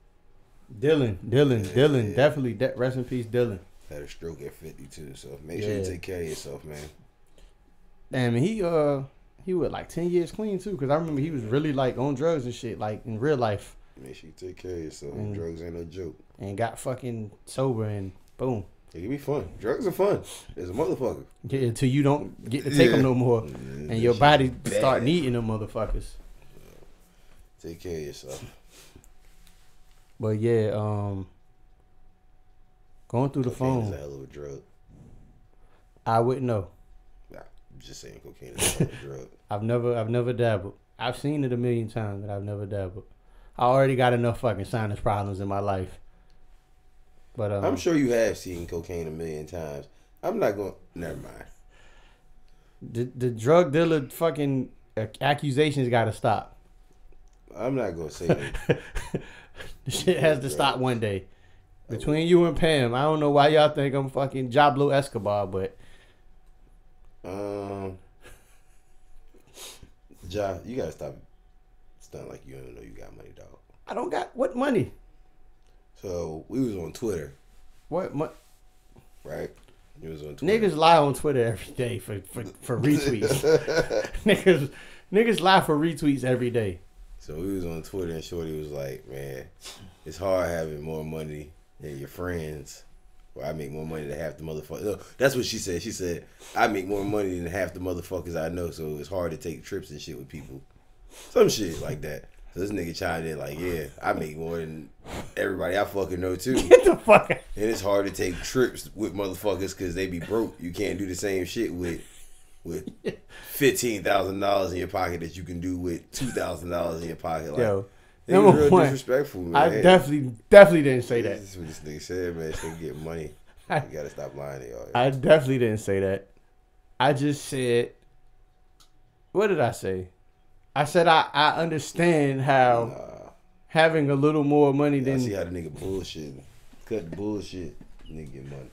Dylan, definitely. Rest in peace, Dylan. Had a stroke at 52, so make sure you take care of yourself, man. Damn, he was like 10 years clean too, because I remember he was really like on drugs and shit, like in real life. Make sure you take care of yourself. Drugs ain't no joke. And got fucking sober and boom. It can be fun. Drugs are fun. It's a motherfucker. Yeah, until you don't get to take them no more, and your body start needing them motherfuckers. Take care of yourself. But yeah, going through the cocaine phone. Is a hell of a drug. I wouldn't know. Nah, I'm just saying cocaine is a hell of a drug. I've never dabbled. I've seen it a million times, but I've never dabbled. I already got enough fucking sinus problems in my life. But I'm sure you have seen cocaine a million times. I'm not going. Never mind. The drug dealer fucking accusations got to stop. I'm not gonna say that. The shit has to stop one day. Between you and Pam, I don't know why y'all think I'm fucking Jablo Escobar, but Ja, you gotta stop stunting like you don't know you got money, dog. I don't got what money. So we was on Twitter. What? Right? You was on Twitter. Niggas lie on Twitter every day for retweets. niggas lie for retweets every day. So we was on Twitter and Shorty was like, man, it's hard having more money than your friends. Well, I make more money than half the motherfuckers. No, that's what she said. She said, I make more money than half the motherfuckers I know, so it's hard to take trips and shit with people. Some shit like that. So this nigga chimed in like, yeah, I make more than everybody I fucking know too. Get the fuck out. And it's hard to take trips with motherfuckers because they be broke. You can't do the same shit with $15,000 in your pocket that you can do with $2,000 in your pocket. Like, yo, they was real disrespectful, man. I definitely didn't say that. This is what this nigga said, man. So you get money. You gotta stop lying to y'all. I definitely didn't say that. I just said, what did I say? I said I understand how having a little more money than. I see how the nigga bullshit. Cut the bullshit. Nigga get money.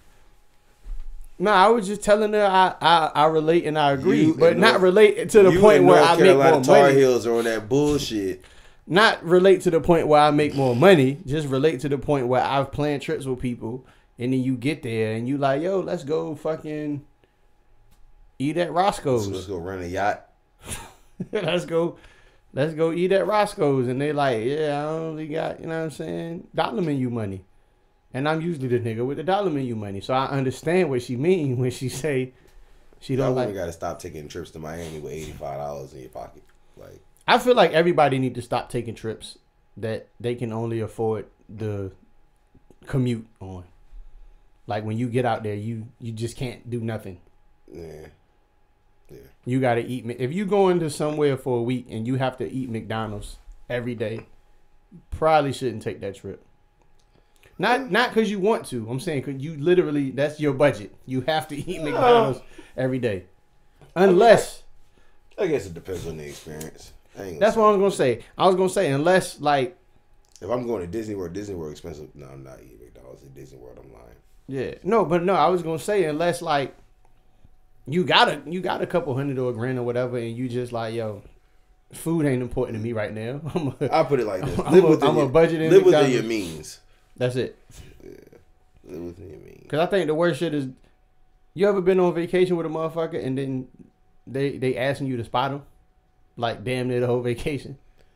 No, I was just telling her I relate and I agree, but not relate to the point where I make more Tar money. Heels are on that bullshit. Not relate to the point where I make more money. Just relate to the point where I've planned trips with people, and then you get there and you like, yo, let's go fucking eat at Roscoe's. So let's go rent a yacht. let's go eat at Roscoe's, and they like, yeah, I only got, you know what I'm saying, dollar menu money. And I'm usually the nigga with the dollar menu money. So I understand what she mean when she say she don't like. You gotta stop taking trips to Miami with $85 in your pocket. Like, I feel like everybody need to stop taking trips that they can only afford the commute on. Like when you get out there, you just can't do nothing. Yeah. You gotta eat. If you go into somewhere for a week and you have to eat McDonald's every day, you probably shouldn't take that trip. Not because you want to. I'm saying because you literally, that's your budget. You have to eat McDonald's every day. Unless. I guess it depends on the experience. That's what I was going to say. I was going to say, unless like. If I'm going to Disney World expensive. No, I'm not eating McDonald's at Disney World. I'm lying. Yeah. No, I was going to say, unless like. You got a couple $100 or $1,000 or whatever, and you just like, yo, food ain't important to me right now. I'll put it like this. I'm a budget in live within your means. That's it. Yeah. Live within your means. Because I think the worst shit is, you ever been on vacation with a motherfucker and then they asking you to spot them? Like damn near the whole vacation.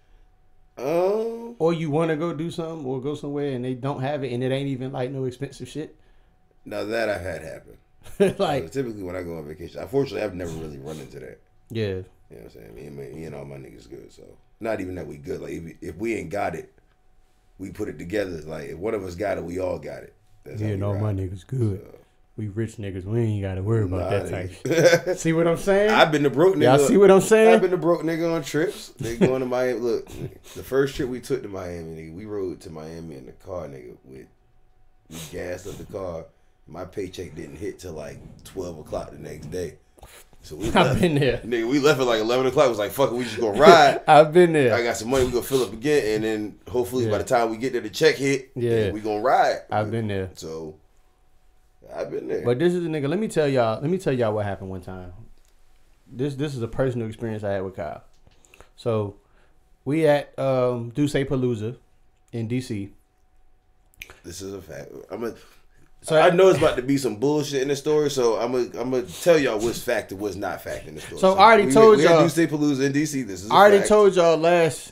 Or you want to go do something or go somewhere and they don't have it and it ain't even like no expensive shit. Now that I've had happen. Like typically when I go on vacation, unfortunately I've never really run into that. Yeah. You know what I'm saying? Me and all my niggas good. So not even that we good. Like if we ain't got it, we put it together. Like if one of us got it, we all got it. That's yeah, no, my niggas good. So, we rich niggas, we ain't gotta worry about that type. See what I'm saying? I've been the broke nigga. Y'all see what I'm saying? I've been the broke nigga on trips. They going to Miami. Look, the first trip we took to Miami, nigga, we rode to Miami in the car, nigga. We gassed up the car. My paycheck didn't hit till like 12 o'clock the next day. So we I've been there. Nigga, we left at like 11 o'clock. It was like, fuck it, we just gonna ride. I've been there. I got some money, we gonna fill up again, and then hopefully by the time we get there, the check hit, we gonna ride. I've been there. So I've been there. But this is a nigga. Let me tell y'all what happened one time. This is a personal experience I had with Kyle. So we at Duce Palooza in DC. This is a fact. So I know it's about to be some bullshit in the story, so I'm gonna tell y'all what's fact and what's not fact in the story. So I already told y'all. We had Palooza in DC. This is. I already told y'all last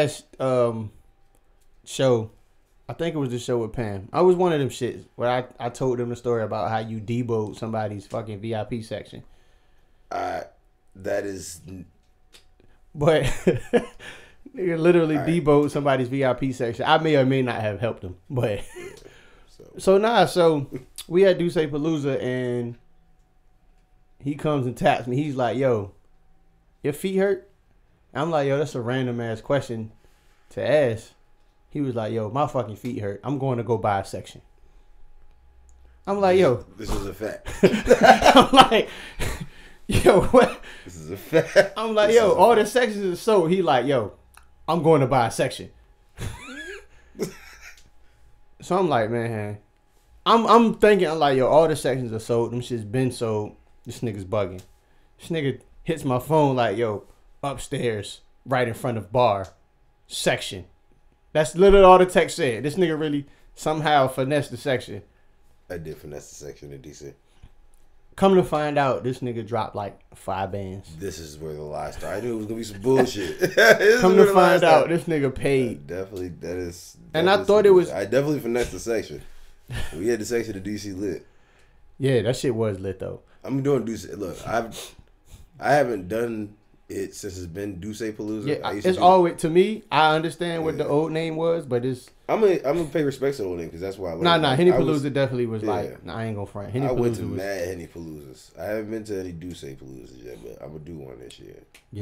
show. I think it was the show with Pam. I was one of them shits where I told them the story about how you deboed somebody's fucking VIP section. That is. But nigga literally deboed somebody's VIP section. I may or may not have helped them, but. So we at Duce Palooza and he comes and taps me. He's like, yo, your feet hurt? I'm like, yo, that's a random ass question to ask. He was like, yo, my fucking feet hurt. I'm going to go buy a section. I'm like, yo. This is a fact. I'm like, yo, what? This is a fact. I'm like, yo, all the sections are sold. He like, yo, I'm going to buy a section. So I'm like, man, I'm thinking, I'm like, yo, all the sections are sold. Them shit's been sold. This nigga's bugging. This nigga hits my phone like, yo, upstairs, right in front of bar, section. That's literally all the text said. This nigga really somehow finessed the section. I did finesse the section in DC. Come to find out, this nigga dropped like 5 bands. This is where the lie started. I knew it was gonna be some bullshit. Come to find out, this nigga paid. Definitely, that is. And I thought it was. I definitely finessed the section. We had the section of DC lit. Yeah, that shit was lit though. I'm doing DC. Look, I haven't done it since it's been Duce Palooza. Yeah, it's always to me. I understand what the old name was, but it's. I'm gonna pay respect to the old name because that's why I learned. Nah, Henny Palooza definitely was like. Nah, I ain't gonna front. Henny I went to was, mad Henny Paloozas. I haven't been to any Duce Paloozas yet, but I'm gonna do one this year.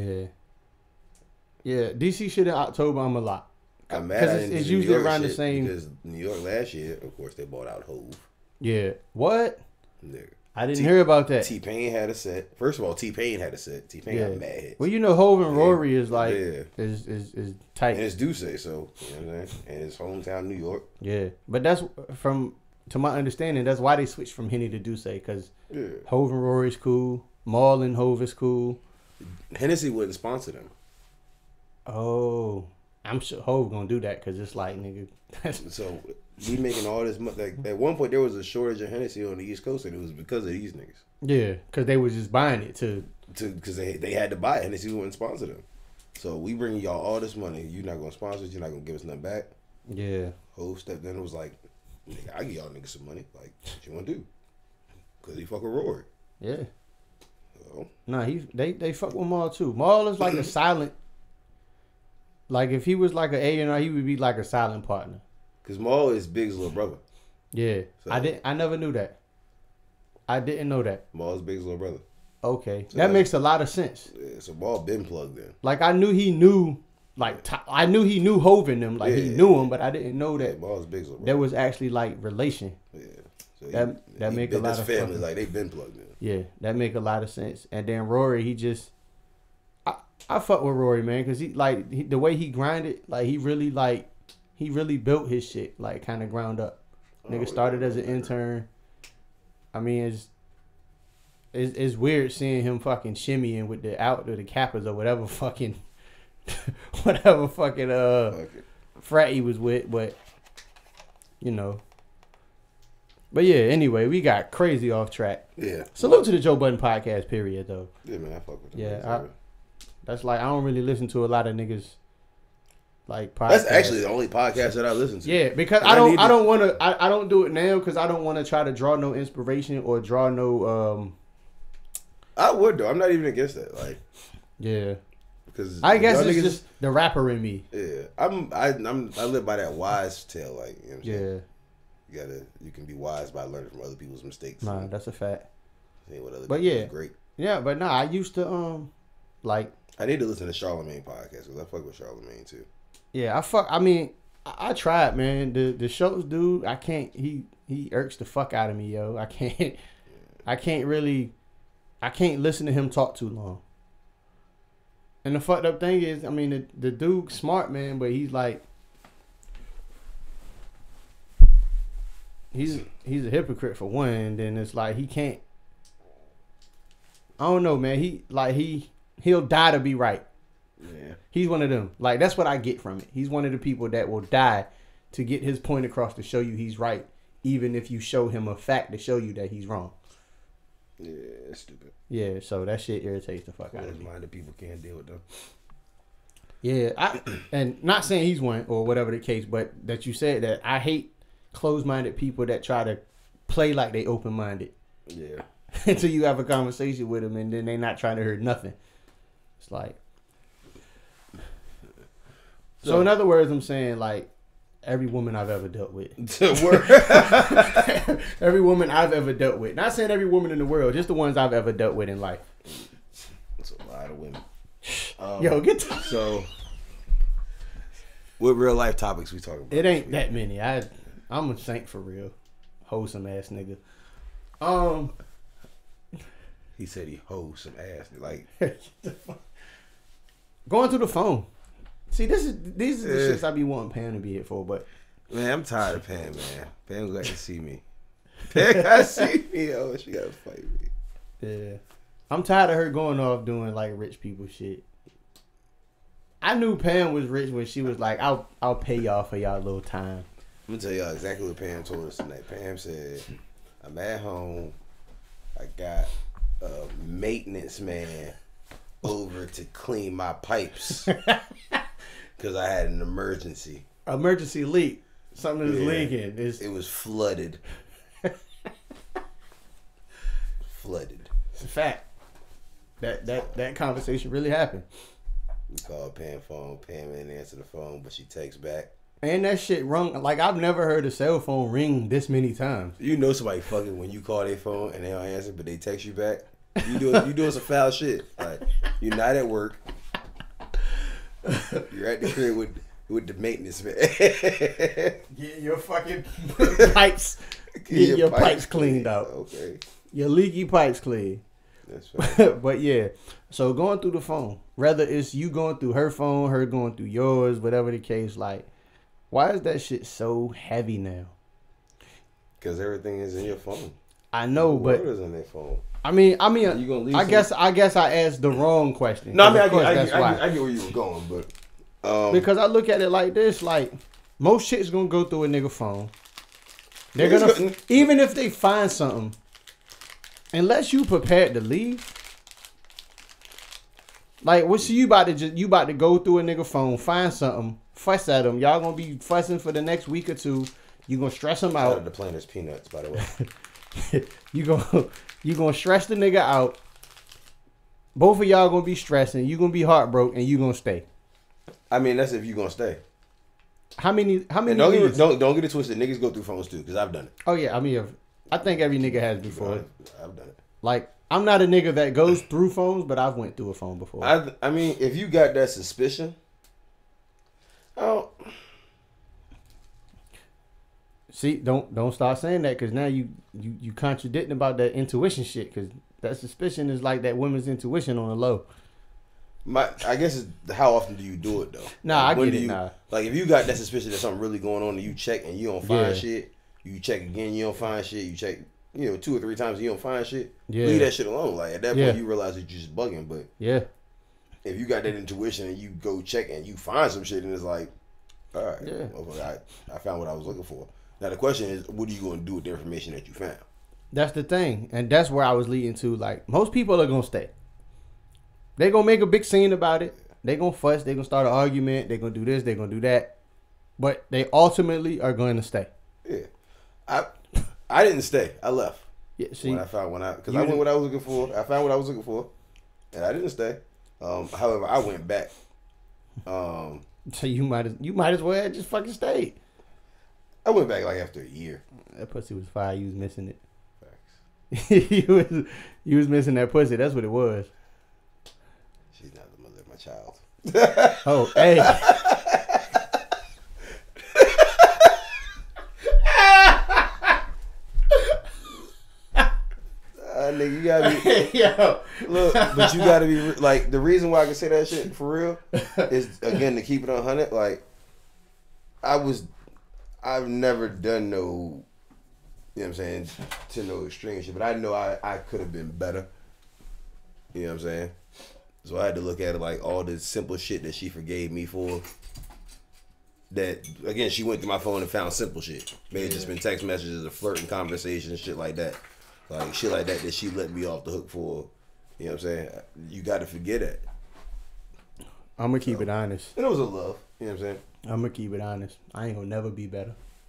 Yeah. DC shit in October, I'm a lot. I'm mad because it's usually around the same. Because New York last year, of course, they bought out Hove. Yeah. What? Nigga. I didn't hear about that. T-Pain had a set. First of all, T-Pain had a set. T-Pain got mad hits. Well, you know, Hove and Rory is like is tight. And it's Duce, so you know what I'm saying? And it's hometown New York. Yeah, but that's to my understanding, that's why they switched from Henny to Duce because Hove and Rory's cool. Maul and Hove is cool. Hennessy wouldn't sponsor them. Oh, I'm sure Hove gonna do that because it's like nigga. So we making all this money. Like, at one point, there was a shortage of Hennessy on the East Coast, and it was because of these niggas. Yeah, because they was just buying it because they had to buy it. Hennessy wouldn't sponsor them. So we bringing y'all all this money. You're not gonna sponsor us. You're not gonna give us nothing back. Yeah. Hove stepped in and was like, nigga, I give y'all niggas some money. Like, what you want to do? Because he fucking Rory. Yeah. So. Nah, they fuck with Maul too. Maul is like a silent. Like if he was like an A&R, he would be like a silent partner. Cause Maul is Big's little brother. Yeah, so, I never knew that. I didn't know that. Maul's Big's little brother. Okay, so that makes a lot of sense. Yeah, so Maul been plugged in. Like I knew he knew, I knew he knew Hove in them. Like he knew him, but I didn't know that Maul's Big's little brother. There was actually like relation. Yeah, so that make a lot of family like they've been plugged in. Yeah, that make a lot of sense. And then Rory, he just. I fuck with Rory, man, because the way he grinded, like he really built his shit, like kind of ground up. Nigga started as an intern. I mean, it's weird seeing him fucking shimmying with the Kappas or whatever fucking frat he was with, but you know. But yeah, anyway, we got crazy off track. Yeah. Salute to the Joe Budden podcast, period, though. Yeah, man, I fuck with them. Yeah, that's like I don't really listen to a lot of niggas like podcasts. That's actually the only podcast that I listen to. Yeah, because I don't want to. I don't do it now because I don't want to try to draw no inspiration or draw no. I would though. I'm not even against that. Like. Yeah. Because I guess it's just the rapper in me. Yeah, I live by that wise tale. Like you know what I'm saying? You can be wise by learning from other people's mistakes. Nah, that's a fact. But yeah, great. Yeah, but nah, I used to like. I need to listen to Charlemagne podcast because I fuck with Charlemagne too. Yeah, I mean, I tried, man. The shows, dude. I can't. He irks the fuck out of me, yo. I can't. I can't really. I can't listen to him talk too long. And the fucked up thing is, I mean, the dude smart, man, but he's like, he's a hypocrite for one, and then it's like he can't. I don't know, man. He'll die to be right. Yeah. He's one of them. Like, that's what I get from it. He's one of the people that will die to get his point across to show you he's right, even if you show him a fact to show you that he's wrong. Yeah, it's stupid. Yeah, so that shit irritates the fuck out of me. Minded people can't deal with them. Yeah, and not saying he's one or whatever the case, but that you said that I hate closed-minded people that try to play like they open-minded. Yeah. Until you have a conversation with them and then they not trying to hear nothing. It's like. So in other words, I'm saying like every woman I've ever dealt with. Every woman I've ever dealt with. Not saying every woman in the world, just the ones I've ever dealt with in life. It's a lot of women. Yo, get to So what real life topics we talking about? It ain't that many. I'm a saint for real. Wholesome ass nigga. He said he hoes some ass. Like going through the phone. See, these are the shits I be wanting Pam to be here for, but man, I'm tired of Pam, man. Pam got to see me. Pam got to see me. Oh, she got to fight me. Yeah. I'm tired of her going off doing like rich people shit. I knew Pam was rich when she was like, I'll pay y'all for y'all little time. I'm gonna tell y'all exactly what Pam told us tonight. Pam said, I'm at home. I got a maintenance man over to clean my pipes because I had an emergency. Emergency leak. Something is leaking. It was flooded. Flooded. It's a fact. That conversation really happened. We called Pam phone. Pam didn't answer the phone, but she texts back. And that shit rung. Like, I've never heard a cell phone ring this many times. You know somebody fucking when you call their phone and they don't answer, but they text you back. You doing some foul shit. Like, you're not at work. You're at the crib with the maintenance man. Get your fucking pipes. Get your pipes cleaned out. Okay. Your leaky pipes clean. That's right. But yeah, so going through the phone, whether it's you going through her phone, her going through yours, whatever the case, like, why is that shit so heavy now? Because everything is in your phone. I know, but what is in their phone? I mean, you gonna leave I guess I asked the wrong question. No, I mean, I get where you were going, but because I look at it like this, like most shit's gonna go through a nigga phone. They're gonna even if they find something, unless you prepared to leave. Like, what's you about to go through a nigga phone, find something, fuss at them. Y'all gonna be fussing for the next week or two. You gonna stress them out. The Planters peanuts, by the way. You gonna stress the nigga out. Both of y'all gonna be stressing. You gonna be heartbroken, and you gonna stay. I mean, that's if you gonna stay. How many? And don't get it twisted. Niggas go through phones too, because I've done it. Oh yeah, I mean, I think every nigga has before. I've done it. Like, I'm not a nigga that goes through phones, but I've went through a phone before. I mean, if you got that suspicion, see, don't start saying that, because now you contradicting about that intuition shit, because that suspicion is like that women's intuition on the low. I guess it's how often do you do it though? Nah, like, I get it. Nah. Like, if you got that suspicion that something really going on and you check and you don't find shit, you check again, you don't find shit, you check 2 or 3 times and you don't find shit, leave that shit alone. Like, at that point you realize that you're just bugging. But if you got that intuition and you go check and you find some shit and it's like, all right, okay, I found what I was looking for. Now the question is, what are you going to do with the information that you found? That's the thing, and that's where I was leading to. Like, most people are gonna stay. They gonna make a big scene about it. They gonna fuss. They gonna start an argument. They gonna do this. They gonna do that. But they ultimately are going to stay. Yeah, I didn't stay. I left. Yeah, see, because I went what I was looking for. I found what I was looking for, and I didn't stay. However, I went back. So you might as well have just fucking stayed. I went back like after a year. That pussy was fire. You was missing it. Facts. you was missing that pussy. That's what it was. She's not the mother of my child. Oh, hey. nigga, you gotta be. Yo. Look, but you gotta be like the reason why I can say that shit for real is again to keep it 100. Like I've never done no, you know what I'm saying, to no extreme shit, but I know I could have been better. You know what I'm saying? So I had to look at it like all the simple shit that she forgave me for. That again, she went through my phone and found simple shit. Maybe just been text messages, or flirting conversations, shit like that. Like shit like that she let me off the hook for. You know what I'm saying? You got to forget it. I'm gonna keep it honest. And it was a love. You know what I'm saying? I'm gonna keep it honest. I ain't gonna never be better.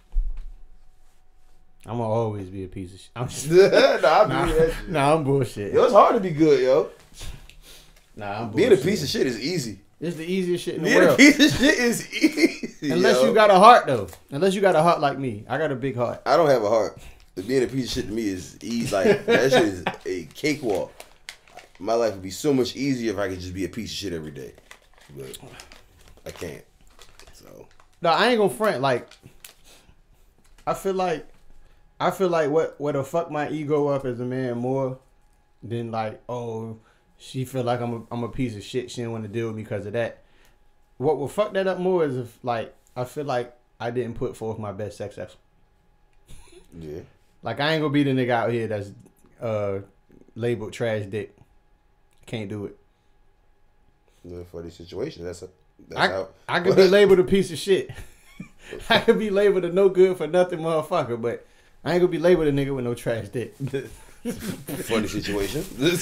I'm gonna always be a piece of shit. I'm just, I'm bullshit. Yo, it's hard to be good, yo. I'm bullshit. Being a piece of shit is easy. It's the easiest shit in the Being world. Being a piece of shit is easy. Unless you got a heart, though. Unless you got a heart like me. I got a big heart. I don't have a heart. Being a piece of shit to me is easy. Like, that shit is a cakewalk. My life would be so much easier if I could just be a piece of shit every day. But I can't. So. No, I ain't gonna front. Like, I feel like what'll fuck my ego up as a man more than like, oh, she feel like I'm a piece of shit. She didn't want to deal with me because of that. What will fuck that up more is if like I feel like I didn't put forth my best sex effort. Yeah. Like I ain't gonna be the nigga out here that's labeled trash dick. Can't do it. Yeah, for the situation, that's how I could be labeled a piece of shit. I could be labeled a no good for nothing motherfucker, but I ain't gonna be labeled a nigga with no trash dick. Funny situation.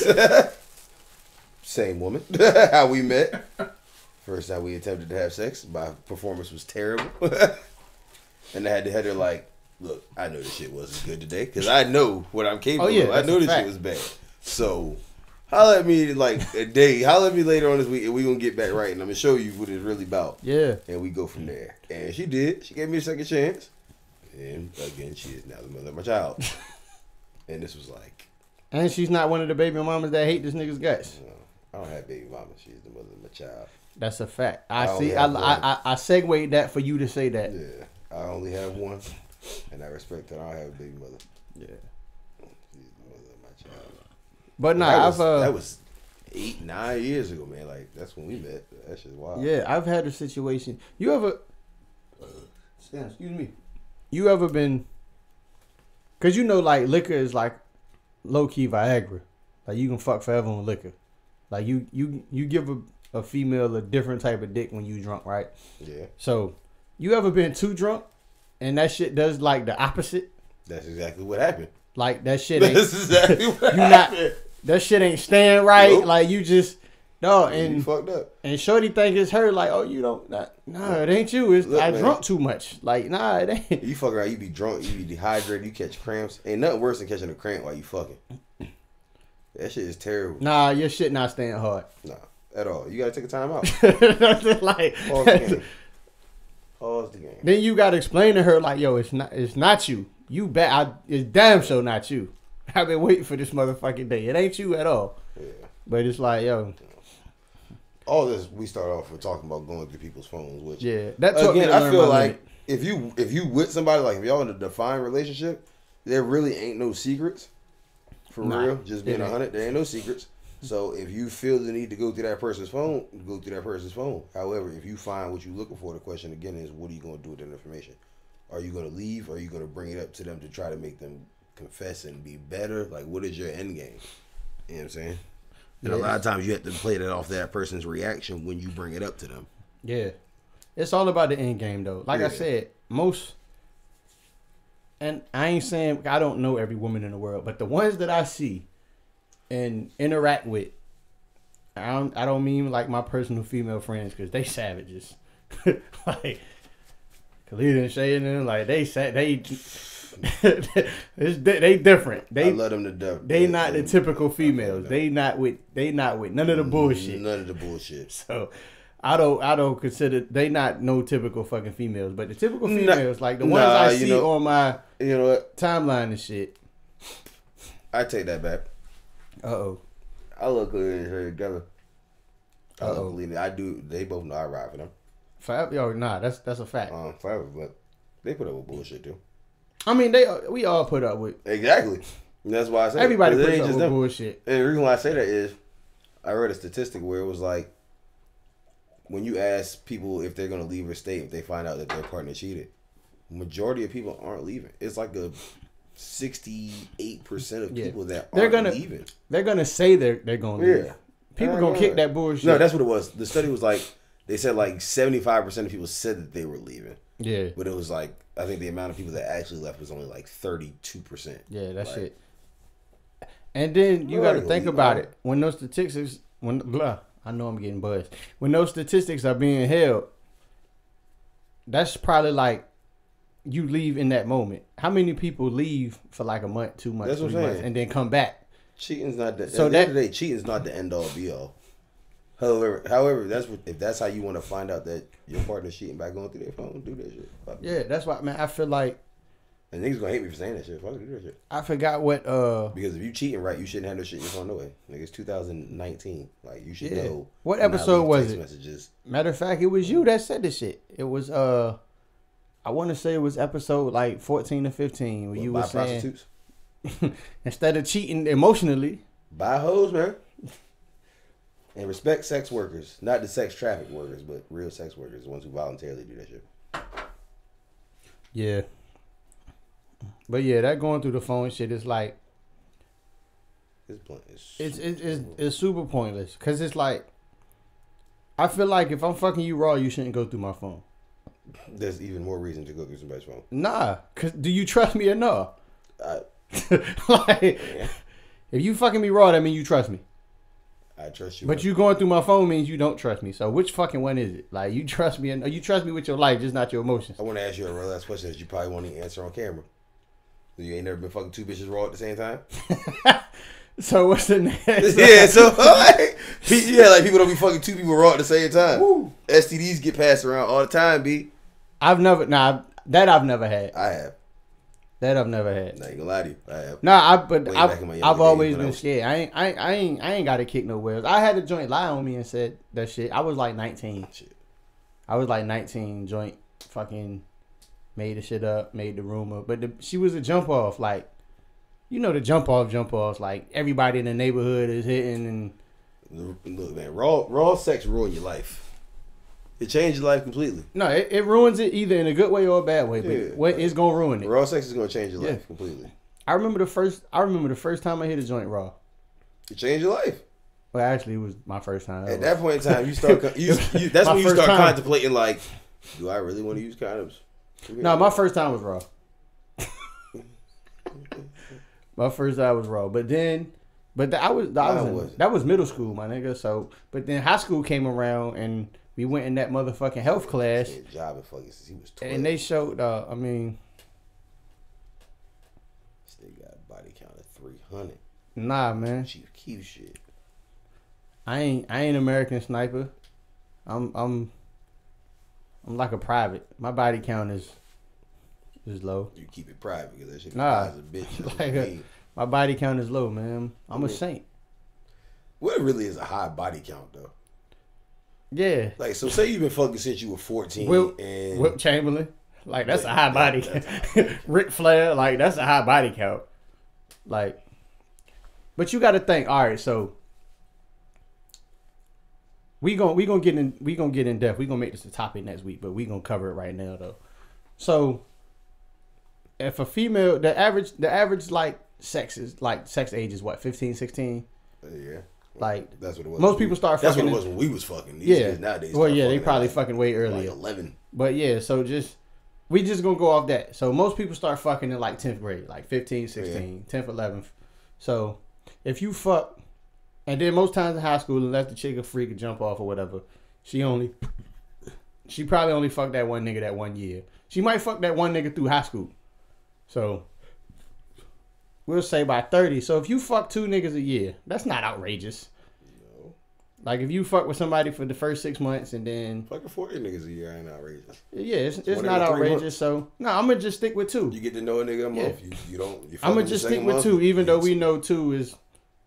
Same woman. How we met. First time we attempted to have sex, my performance was terrible. And I had to have her like, look, I know this shit wasn't good today because I know what I'm capable of. I know this shit was bad. So, holla at me like a day. Holla at me later on this week and we going to get back right. And I'm going to show you what it's really about. Yeah. And we go from there. And she did. She gave me a second chance. And again, she is now the mother of my child. And this was like. And she's not one of the baby mamas that hate this nigga's guts. No, I don't have baby mama. She's the mother of my child. That's a fact. I segued that for you to say that. Yeah. I only have one. And I respect that I don't have a baby mother. Yeah. She's the mother of my child. But nah, that was 8-9 years ago, man. Like that's when we met. That shit's wild. Yeah, I've had a situation. You ever excuse me. You ever been, cause you know like liquor is like low key Viagra. Like you can fuck forever on liquor. Like you give a female a different type of dick when you drunk, right? Yeah. So you ever been too drunk and that shit does like the opposite? That's exactly what happened. Like that shit ain't. That's exactly what happened. That shit ain't staying right. Nope. Like you just and you fucked up. And shorty think it's her. Like, oh, you don't. Nah, it ain't you. It's I drunk too much. Like, nah, it ain't. You fuck around. You be drunk. You be dehydrated. You catch cramps. Ain't nothing worse than catching a cramp while you fucking. That shit is terrible. Nah, your shit not staying hard. Nah, at all. You gotta take a time out. Like, pause the game. Pause the game. Then you gotta explain to her like, yo, it's not you. You bet. It's damn sure not you. I've been waiting for this motherfucking day. It ain't you at all. Yeah. But it's like, yo. All this we start off with talking about going through people's phones, which that again I feel like if you with somebody, like if y'all in a defined relationship, there really ain't no secrets. For real, just being 100, there ain't no secrets. So if you feel the need to go through that person's phone, go through that person's phone. However, if you find what you're looking for, the question again is, what are you going to do with that information? Are you going to leave? Or are you going to bring it up to them to try to make them confess and be better? Like, what is your end game? You know what I'm saying? And a lot of times you have to play that off that person's reaction when you bring it up to them. Yeah. It's all about the end game, though. Like I said, and I ain't saying I don't know every woman in the world, but the ones that I see and interact with, I don't mean like my personal female friends because they savages. Like Khalid and Shay and them, like they different. I love them to death. They not the typical females. They not with none of the bullshit. None of the bullshit. So I don't consider they not no typical fucking females, but the typical females like the ones I see on my timeline and shit. I take that back. I look good here together. I love Khalid. I do. They both know I ride for them. Forever, yo, nah, that's a fact. Forever, but they put up with bullshit too. I mean, we all put up with exactly. And that's why I say everybody puts puts up up with bullshit. And the reason why I say that is I read a statistic where it was like when you ask people if they're gonna leave a state if they find out that their partner cheated, majority of people aren't leaving. It's like a 68% of people that aren't leaving. They're gonna say they're gonna leave. People gonna kick that bullshit. No, that's what it was. The study was like they said like 75% of people said that they were leaving. Yeah, but it was like I think the amount of people that actually left was only like 32%. Yeah, that's like, it. And then you got to think about it. When those statistics, I know I'm getting buzzed. When those statistics are being held, that's probably like you leave in that moment. How many people leave for like a month, 2 months, 3 months, and then come back? Cheating's not the. So at the end of the day, cheating's not the end all be all. However, if that's how you want to find out that your partner's cheating by going through their phone, do that shit. Fuck yeah, that's why, man. I feel like. And niggas gonna hate me for saying that shit. Fuck, do that shit. I forgot what. Because if you cheating right, you shouldn't have no shit in your phone no way. Nigga, it's 2019. Like you should know. What episode was it? Messages. Matter of fact, it was you that said this shit. It was I want to say it was episode like 14 or 15 where you were saying prostitutes. Instead of cheating emotionally, buy hoes, man. And respect sex workers, not the sex traffic workers, but real sex workers, the ones who voluntarily do that shit. Yeah. But yeah, that going through the phone shit is like it's super pointless because it's like I feel like if I'm fucking you raw, you shouldn't go through my phone. There's even more reason to go through somebody's phone. Nah, cause do you trust me or no? Like, if you fucking me raw, that means you trust me. I trust you. But you going through my phone means you don't trust me. So which fucking one is it? Like you trust me or you trust me with your life, just not your emotions. I want to ask you a real last question that you probably won't even answer on camera. You ain't never been fucking two bitches raw at the same time? So what's the next? Yeah, so like, like people don't be fucking two people raw at the same time. Woo. STDs get passed around all the time, B. I've never had. I have. That I've never had. Nah, I ain't gonna lie to you. I have. Nah, I've always been scared. I ain't got to kick no wheels. I had a joint lie on me and said that shit. I was like 19. Shit. I was like 19. Joint fucking made the shit up, made the rumor. But she was a jump off. Like, you know the jump offs. Like everybody in the neighborhood is hitting and. Look, man, raw sex ruin your life. It changed your life completely. No, it ruins it either in a good way or a bad way. But it's gonna ruin it. Raw sex is gonna change your life completely. I remember the first time I hit a joint raw. It changed your life. Well, actually, it was my first time. At that point in time, you start. That's when you start contemplating, like, do I really want to use condoms? No, my first time was raw. My first time was raw, but that was middle school, my nigga. So, but then high school came around and we went in that motherfucking health class. Job and fucking since he was 12. And they showed. This nigga got a body count of 300. Nah, man. Chief Keef shit. I ain't American Sniper. I'm like a private. My body count is low. You keep it private because that shit is a bitch. My body count is low, man. I'm a saint. What really is a high body count though? Yeah. Like, so say you've been fucking since you were 14 and Wilt Chamberlain. Like, that's a high body count. Ric Flair, like, that's a high body count. Like, but you got to think, all right, so we gonna get in depth. We gonna make this a topic next week, but we gonna cover it right now though. So if a female, the average like sex age is what, 15, 16? Yeah. Like, that's what it was. Most people start fucking. That's what it was when we was fucking. These kids nowadays. Well, yeah, they probably fucking way earlier. Like 11. But yeah, so we just gonna go off that. So most people start fucking in like 10th grade, like 15, 16, 10th, 11th. So if you fuck, and then most times in high school, unless the chick a freak or jump off or whatever, she probably only fucked that one nigga that 1 year. She might fuck that one nigga through high school. So we'll say by 30. So if you fuck 2 niggas a year, that's not outrageous. No. Like if you fuck with somebody for the first 6 months and then fucking 40 niggas a year ain't outrageous. Yeah, it's not outrageous. So no, I'm gonna just stick with 2. You get to know a nigga a month. You don't. I'm gonna just stick with 2, even though we know 2 is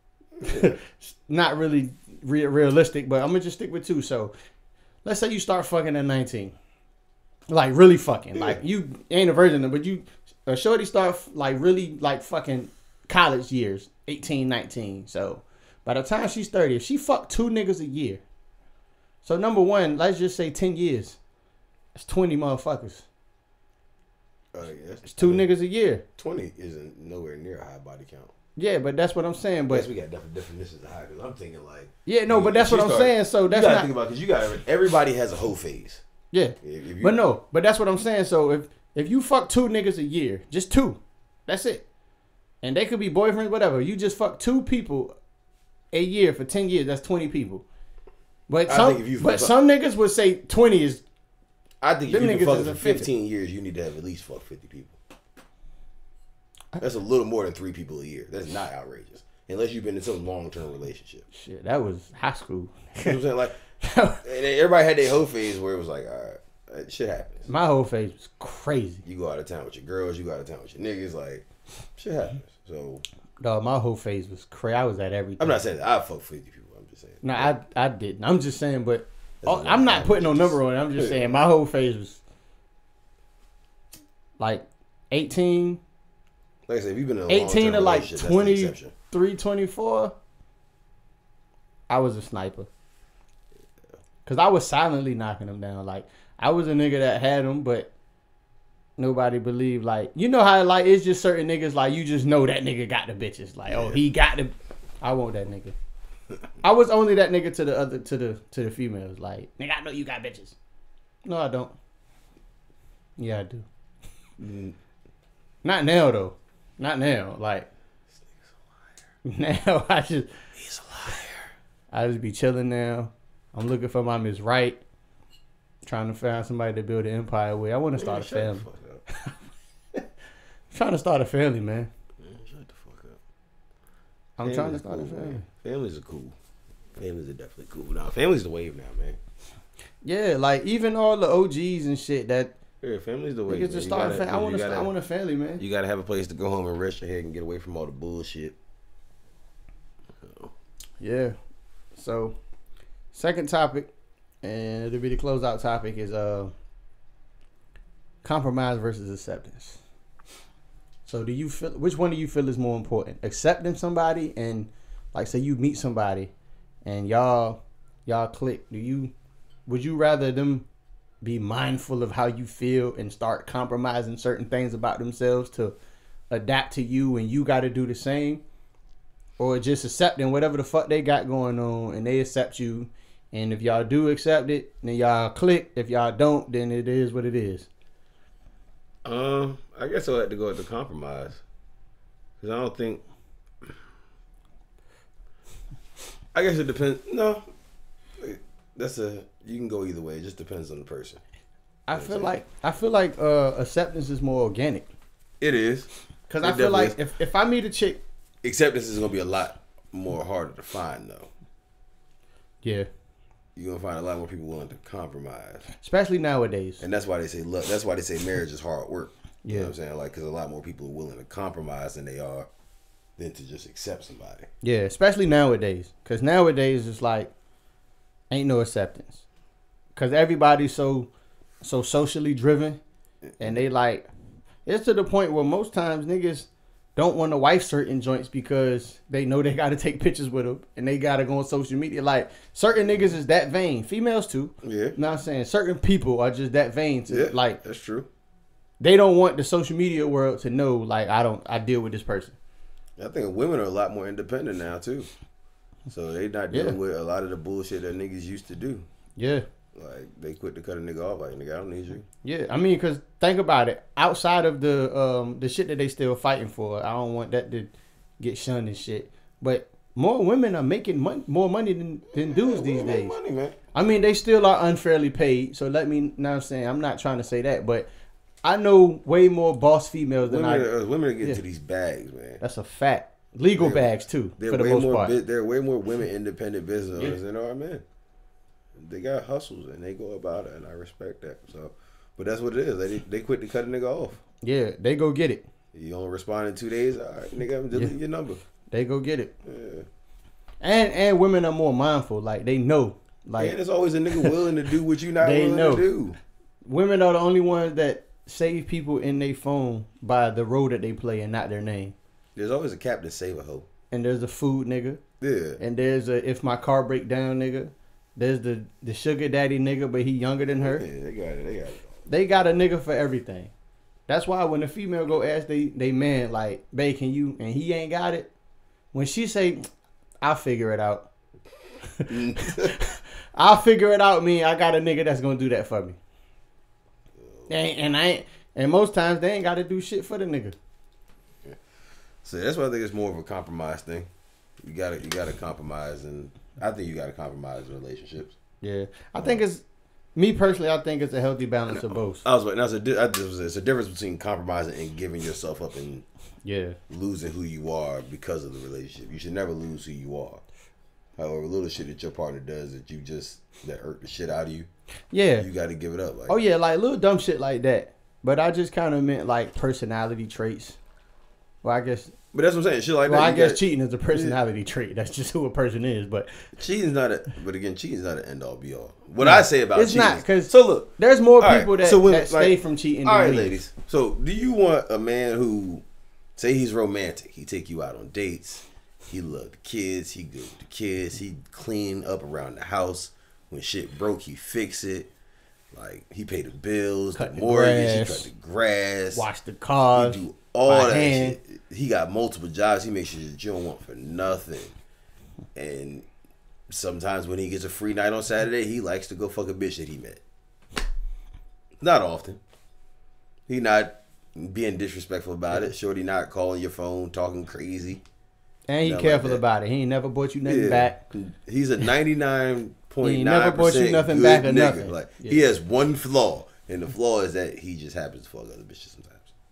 not really realistic. But I'm gonna just stick with 2. So let's say you start fucking at 19, like really fucking, like you ain't a virgin, but you. Shorty start like really like fucking college years, 18, 19. So by the time she's 30, if she fucked 2 niggas a year, so number one, let's just say 10 years, that's 20 motherfuckers. Yes. It's 2 niggas a year. 20 isn't nowhere near a high body count. Yeah, but that's what I'm saying. But yes, we got different definitions of high. Because I'm thinking like. Yeah, no, but that's what I'm saying. So that's not. Think about because everybody has a hoe phase. Yeah, but that's what I'm saying. So if you fuck 2 niggas a year, just 2, that's it, and they could be boyfriends, whatever. You just fuck 2 people a year for 10 years. That's 20 people. But some niggas would say 20 is. I think if you fuck for 15 years, you need to have at least fuck 50 people. That's a little more than 3 people a year. That's not outrageous. Unless you've been in some long-term relationship. Shit, that was high school. You know what I'm saying? Like, and everybody had their whole phase where it was like, all right, shit happens. My whole phase was crazy. You go out of town with your girls, you go out of town with your niggas, like, shit happens. So, dog, my whole phase was crazy. I was at everything. I'm not saying that I fucked 50 people. I'm just saying. No, I didn't. I'm just saying, but I'm not putting no number on it. I'm just saying my whole phase was like 18. Like I said, if you've been in a 18 to like 23, 24, I was a sniper. Because I was silently knocking them down. Like, I was a nigga that had them, but nobody believed. Like, you know how, like, it's just certain niggas, like, you just know that nigga got the bitches. Like, oh, he got the... I want that nigga. I was only that nigga to the females. Like, nigga, I know you got bitches. No, I don't. Yeah, I do. Not now, though. Not now. Like, this nigga's a liar. Now, He's a liar. I just be chilling now. I'm looking for my Miss Right. Trying to find somebody to build an empire with. I want to start a family. Trying to start a family, man. Shut the fuck up. I'm trying to start a family. Man. Families are cool. Families are definitely cool. Now, family's the wave now, man. Yeah, like even all the OGs and shit that. Yeah, family's the wave. Just start I want a family, man. You gotta have a place to go home and rest your head and get away from all the bullshit. Yeah. So, second topic, and it'll be the closeout topic, is compromise versus acceptance. So, do you feel which one do you feel is more important? Accepting somebody and, like, say you meet somebody and y'all click. Would you rather them be mindful of how you feel and start compromising certain things about themselves to adapt to you, and you got to do the same? Or just accepting whatever the fuck they got going on and they accept you, and if y'all do accept it, then y'all click. If y'all don't, then it is what it is. I guess I'll have to go with the compromise, because I don't think. I guess it depends. No, you can go either way. It just depends on the person. I feel like acceptance is more organic. It is, because I feel like if I meet a chick, acceptance is gonna be a lot more harder to find, though. Yeah, you're gonna find a lot more people willing to compromise, especially nowadays. And that's why they say that's why they say marriage is hard work. You Yeah. know what I'm saying? Like, because a lot more people are willing to compromise than to just accept somebody. Yeah, especially nowadays. Because nowadays it's like, ain't no acceptance. Because everybody's so socially driven. And they like, it's to the point where most times niggas don't want to wife certain joints because they know they got to take pictures with them. And they got to go on social media. Like, certain niggas is that vain. Females too. Yeah. You know what I'm saying? Certain people are just that vain. Like, that's true. They don't want the social media world to know, like, I deal with this person. I think women are a lot more independent now, too. So they not dealing with a lot of the bullshit that niggas used to do. Yeah. Like, they quit to cut a nigga off. Like, nigga, I don't need you. Yeah, I mean, because think about it. Outside of the shit that they still fighting for, I don't want that to get shunned and shit. But more women are making more money than dudes these days. Money, man. I mean, they still are unfairly paid. So let me, know what I'm saying, I'm not trying to say that, but I know way more boss females than women are getting to these bags, man. That's a fact. Legal bags too, for the most part. There are way more women independent business owners than our men. They got hustles and they go about it, and I respect that. So, but that's what it is. They quit to cut a nigga off. Yeah, they go get it. You don't respond in 2 days, all right, nigga, I'm deleting your number. They go get it. Yeah. And women are more mindful. Like, they know. Like, there's always a nigga willing to do what you not willing to do. Women are the only ones that save people in their phone by the role that they play and not their name. There's always a Captain Save a hoe. And there's a food nigga. Yeah. And there's a if my car break down nigga. There's the sugar daddy nigga, but he younger than her. Yeah, they got it. They got a nigga for everything. That's why when a female go ask they man like, babe, can you, and he ain't got it. When she say, I'll figure it out. I'll figure it out. I got a nigga that's gonna do that for me. And most times they ain't got to do shit for the nigga. So that's why I think it's more of a compromise thing. You gotta compromise, and I think you gotta compromise in relationships. Yeah, I think it's me personally. I think it's a healthy balance of both. It's a difference between compromising and giving yourself up and losing who you are because of the relationship. You should never lose who you are. However, little shit that your partner does that hurt the shit out of you. Yeah, you got to give it up. Like, like little dumb shit like that. But I just kind of meant like personality traits. Well, I guess. But that's what I'm saying. Shit like that. Well, I guess cheating is a personality trait. That's just who a person is. But cheating's not an end all be all. What I say about cheating, not because look, there's more people that stay from cheating. All right, ladies. So, do you want a man who, say, he's romantic? He take you out on dates. He love the kids. He good with the kids. He clean up around the house. When shit broke, he fix it. Like, he pay the bills, the mortgage, he cut the grass, wash the cars, he do all that shit. He got multiple jobs. He makes sure that you don't want for nothing. And sometimes when he gets a free night on Saturday, he likes to go fuck a bitch that he met. Not often. He not being disrespectful about it. Shorty not calling your phone, talking crazy. And he careful about it. He ain't never bought you nothing back. He's a 99.9% he never bought you nothing back or nigga. Nothing. Like, he has one flaw, and the flaw is that he just happens to fuck other bitches sometimes.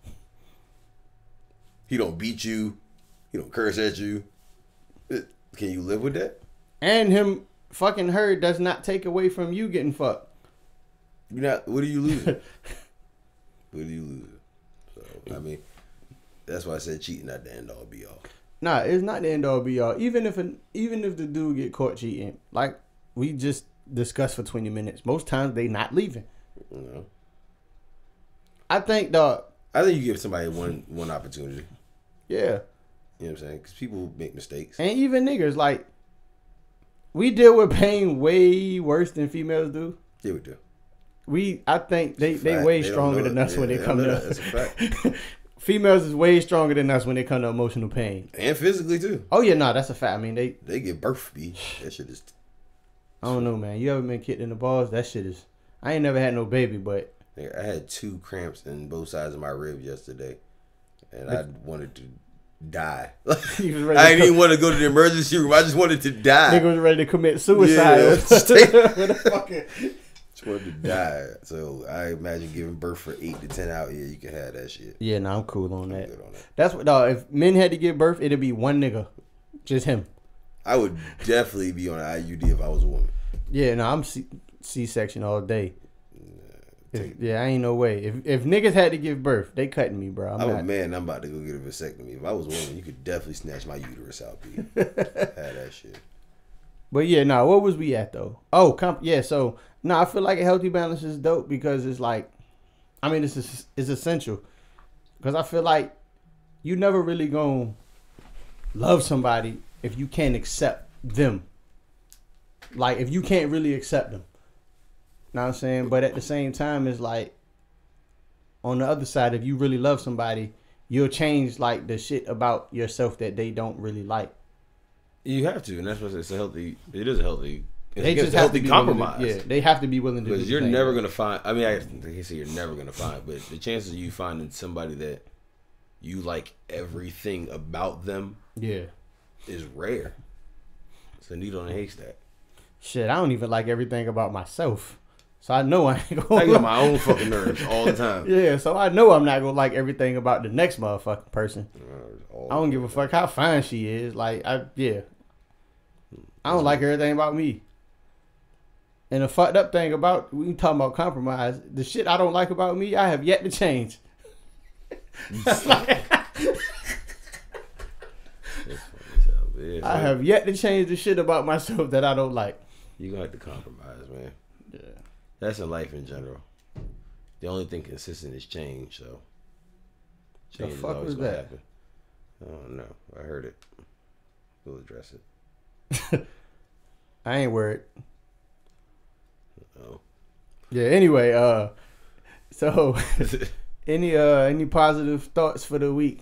He don't beat you. He don't curse at you. Can you live with that? And him fucking her does not take away from you getting fucked. What are you losing? So, I mean, that's why I said cheating not the end all be all. Nah, it's not the end all be all. Even if the dude get caught cheating, like we just discussed for 20 minutes, most times they not leaving. No. I think you give somebody one opportunity. Yeah. You know what I'm saying? Because people make mistakes. And even niggas, like, we deal with pain way worse than females do. Yeah, we do. I think they way stronger than us when they come to That's a fact. Females is way stronger than us when they come to emotional pain. And physically, too. Oh, yeah, no, that's a fact. I mean, they give birth, B. That shit is... I don't know, man. You ever been kicked in the balls? That shit is... I ain't never had no baby, but... I had 2 cramps in both sides of my rib yesterday. And I wanted to die. I didn't even want to go to the emergency room. I just wanted to die. Nigga was ready to commit suicide. Yeah, just wanted to die. So I imagine giving birth for 8 to 10 out here, you can have that shit. Yeah, no, I'm cool on that. Good on that. That's what, dog. If men had to give birth, it'd be one nigga, just him. I would definitely be on an IUD if I was a woman. Yeah, no, I'm C-section all day. I ain't no way. If niggas had to give birth, they cutting me, bro. I'm a man. I'm about to go get a vasectomy. If I was a woman, you could definitely snatch my uterus out, B. Had that shit. But yeah, nah. What was we at though? Oh, So I feel like a healthy balance is dope because it's like, I mean, it's essential because I feel like you never really gonna love somebody if you can't accept them. Like if you can't really accept them. Know what I'm saying? But at the same time, it's like on the other side, if you really love somebody, you'll change like the shit about yourself that they don't really like. You have to, and that's what it's a healthy. It is a healthy. They just have to be compromise. They have to be willing to. Because you're never gonna find. I mean, I can say you're never gonna find, but the chances of you finding somebody that you like everything about them, is rare. It's a needle in a haystack. Shit, I don't even like everything about myself. So I know I ain't gonna... I get my own fucking nerves all the time. Yeah, so I know I'm not gonna like everything about the next motherfucking person. I don't give a fuck how fine she is. Like, I don't like everything about me. And the fucked up thing about, we talking about compromise, the shit I don't like about me, I have yet to change. I have yet to change the shit about myself that I don't like. You're gonna have to compromise, man. Yeah. That's in life in general. The only thing consistent is change, so change is always gonna happen. Oh no, I heard it. We'll address it. I ain't worried. Oh. Yeah. Anyway, so any positive thoughts for the week?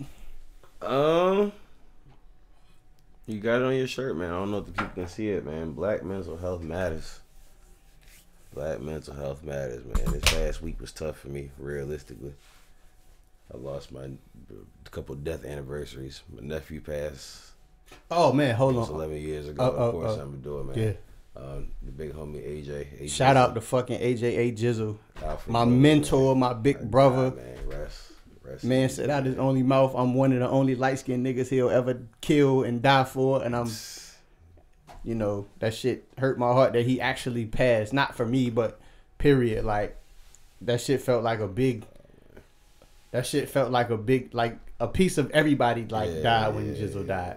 You got it on your shirt, man. I don't know if the people can see it, man. Black mental health matters. Black mental health matters, man. This past week was tough for me, realistically. I lost my couple death anniversaries. My nephew passed. Oh man, hold on. 11 years ago. Of course, I'm doing, man. Yeah. The big homie AJ. Shout out to fucking AJ Jay-Zus, my mentor, my big brother. Man, rest man said out his only mouth, I'm one of the only light skinned niggas he'll ever kill and die for, and I'm, you know, that shit hurt my heart that he actually passed. Not for me, but period. Like that shit felt like a big. That shit felt like a piece of everybody died when Jay-Zus died.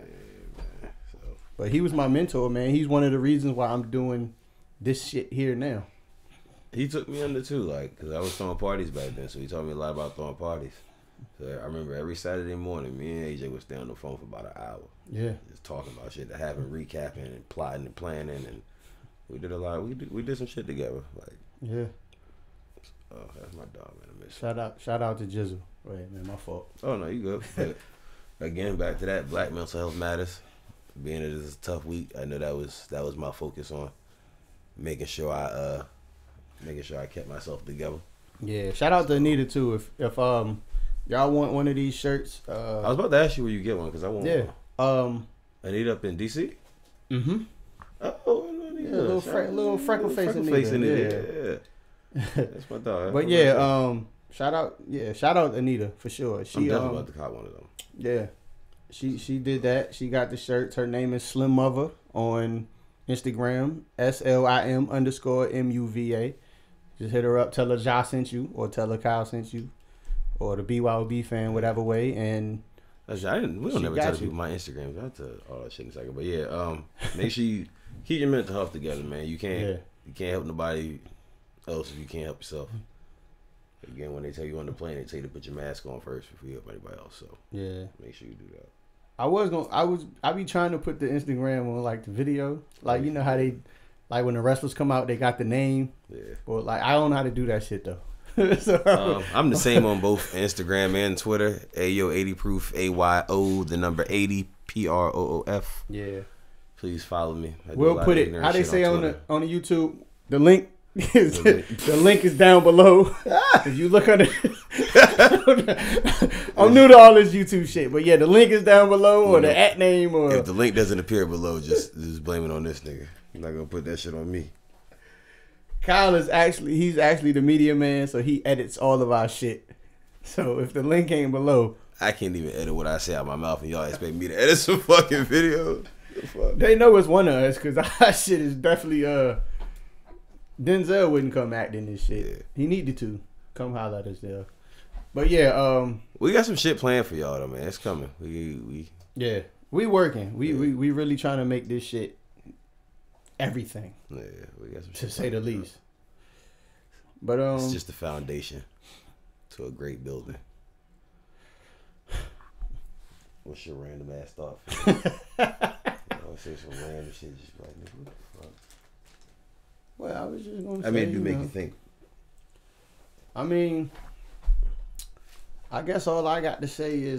But he was my mentor, man. He's one of the reasons why I'm doing this shit here now. He took me under too, like, because I was throwing parties back then, so he taught me a lot about throwing parties. So I remember every Saturday morning, me and AJ would stay on the phone for about an hour. Yeah. Just talking about shit that happened, recapping and plotting and planning, and we did a lot. We did some shit together. Like, yeah. Oh, that's my dog, man. I miss Shout out to Jay-Zus. Go ahead, man. My fault. Oh no, you good. But again, back to that. Black mental health matters. Being that it's a tough week, I know that was my focus on making sure I kept myself together. Yeah. Shout out to Anita too. If y'all want one of these shirts, I was about to ask you where you get one because I want one. Anita up in DC. Mm-hmm. Oh, Anita. Yeah, little freckle face Anita. Yeah. That's my dog. But yeah, shout out Anita for sure. She I'm definitely about to cop one of them. Yeah. She did that. She got the shirts. Her name is Slim Mother on Instagram. SLIM_MUVA. Just hit her up. Tell her Ja sent you, or tell her Kyle sent you, or the B.Y.O.B fan, whatever way. And we don't never tell people my Instagram. I'll tell all that shit in a second. But yeah, make sure you keep your mental health together, man. You can't help nobody else if you can't help yourself. Again, when they tell you on the plane, they tell you to put your mask on first before you help anybody else. So yeah, make sure you do that. I be trying to put the Instagram on like the video, like you know how they, like when the wrestlers come out, they got the name. Yeah. But like I don't know how to do that shit though. So, I'm the same on both Instagram and Twitter. Ayo 80 proof AYO the number 80 PROOF. Yeah. Please follow me. We'll put it. How they say on the YouTube, the link. The link is down below. If you look on it, I'm new to all this YouTube shit, but yeah, the link is down below, or the @ name, or if the link doesn't appear below, just blame it on this nigga. You're not gonna put that shit on me. Kyle is he's actually the media man, so he edits all of our shit. So if the link ain't below, I can't even edit what I say out my mouth, and y'all expect me to edit some fucking video. They know it's one of us because our shit is definitely Denzel wouldn't come acting this shit. Yeah. He needed to come holler at us there. But yeah, we got some shit planned for y'all though, man. It's coming. We working. We really trying to make this shit everything. Yeah, we got some shit to say the least. But it's just the foundation to a great building. What's your random ass thought? I'll say some random shit, just like nigga, what the fuck? Well, I was just gonna say. I mean, do make you think. I mean, I guess all I got to say is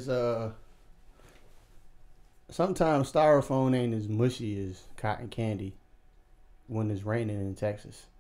sometimes styrofoam ain't as mushy as cotton candy when it's raining in Texas.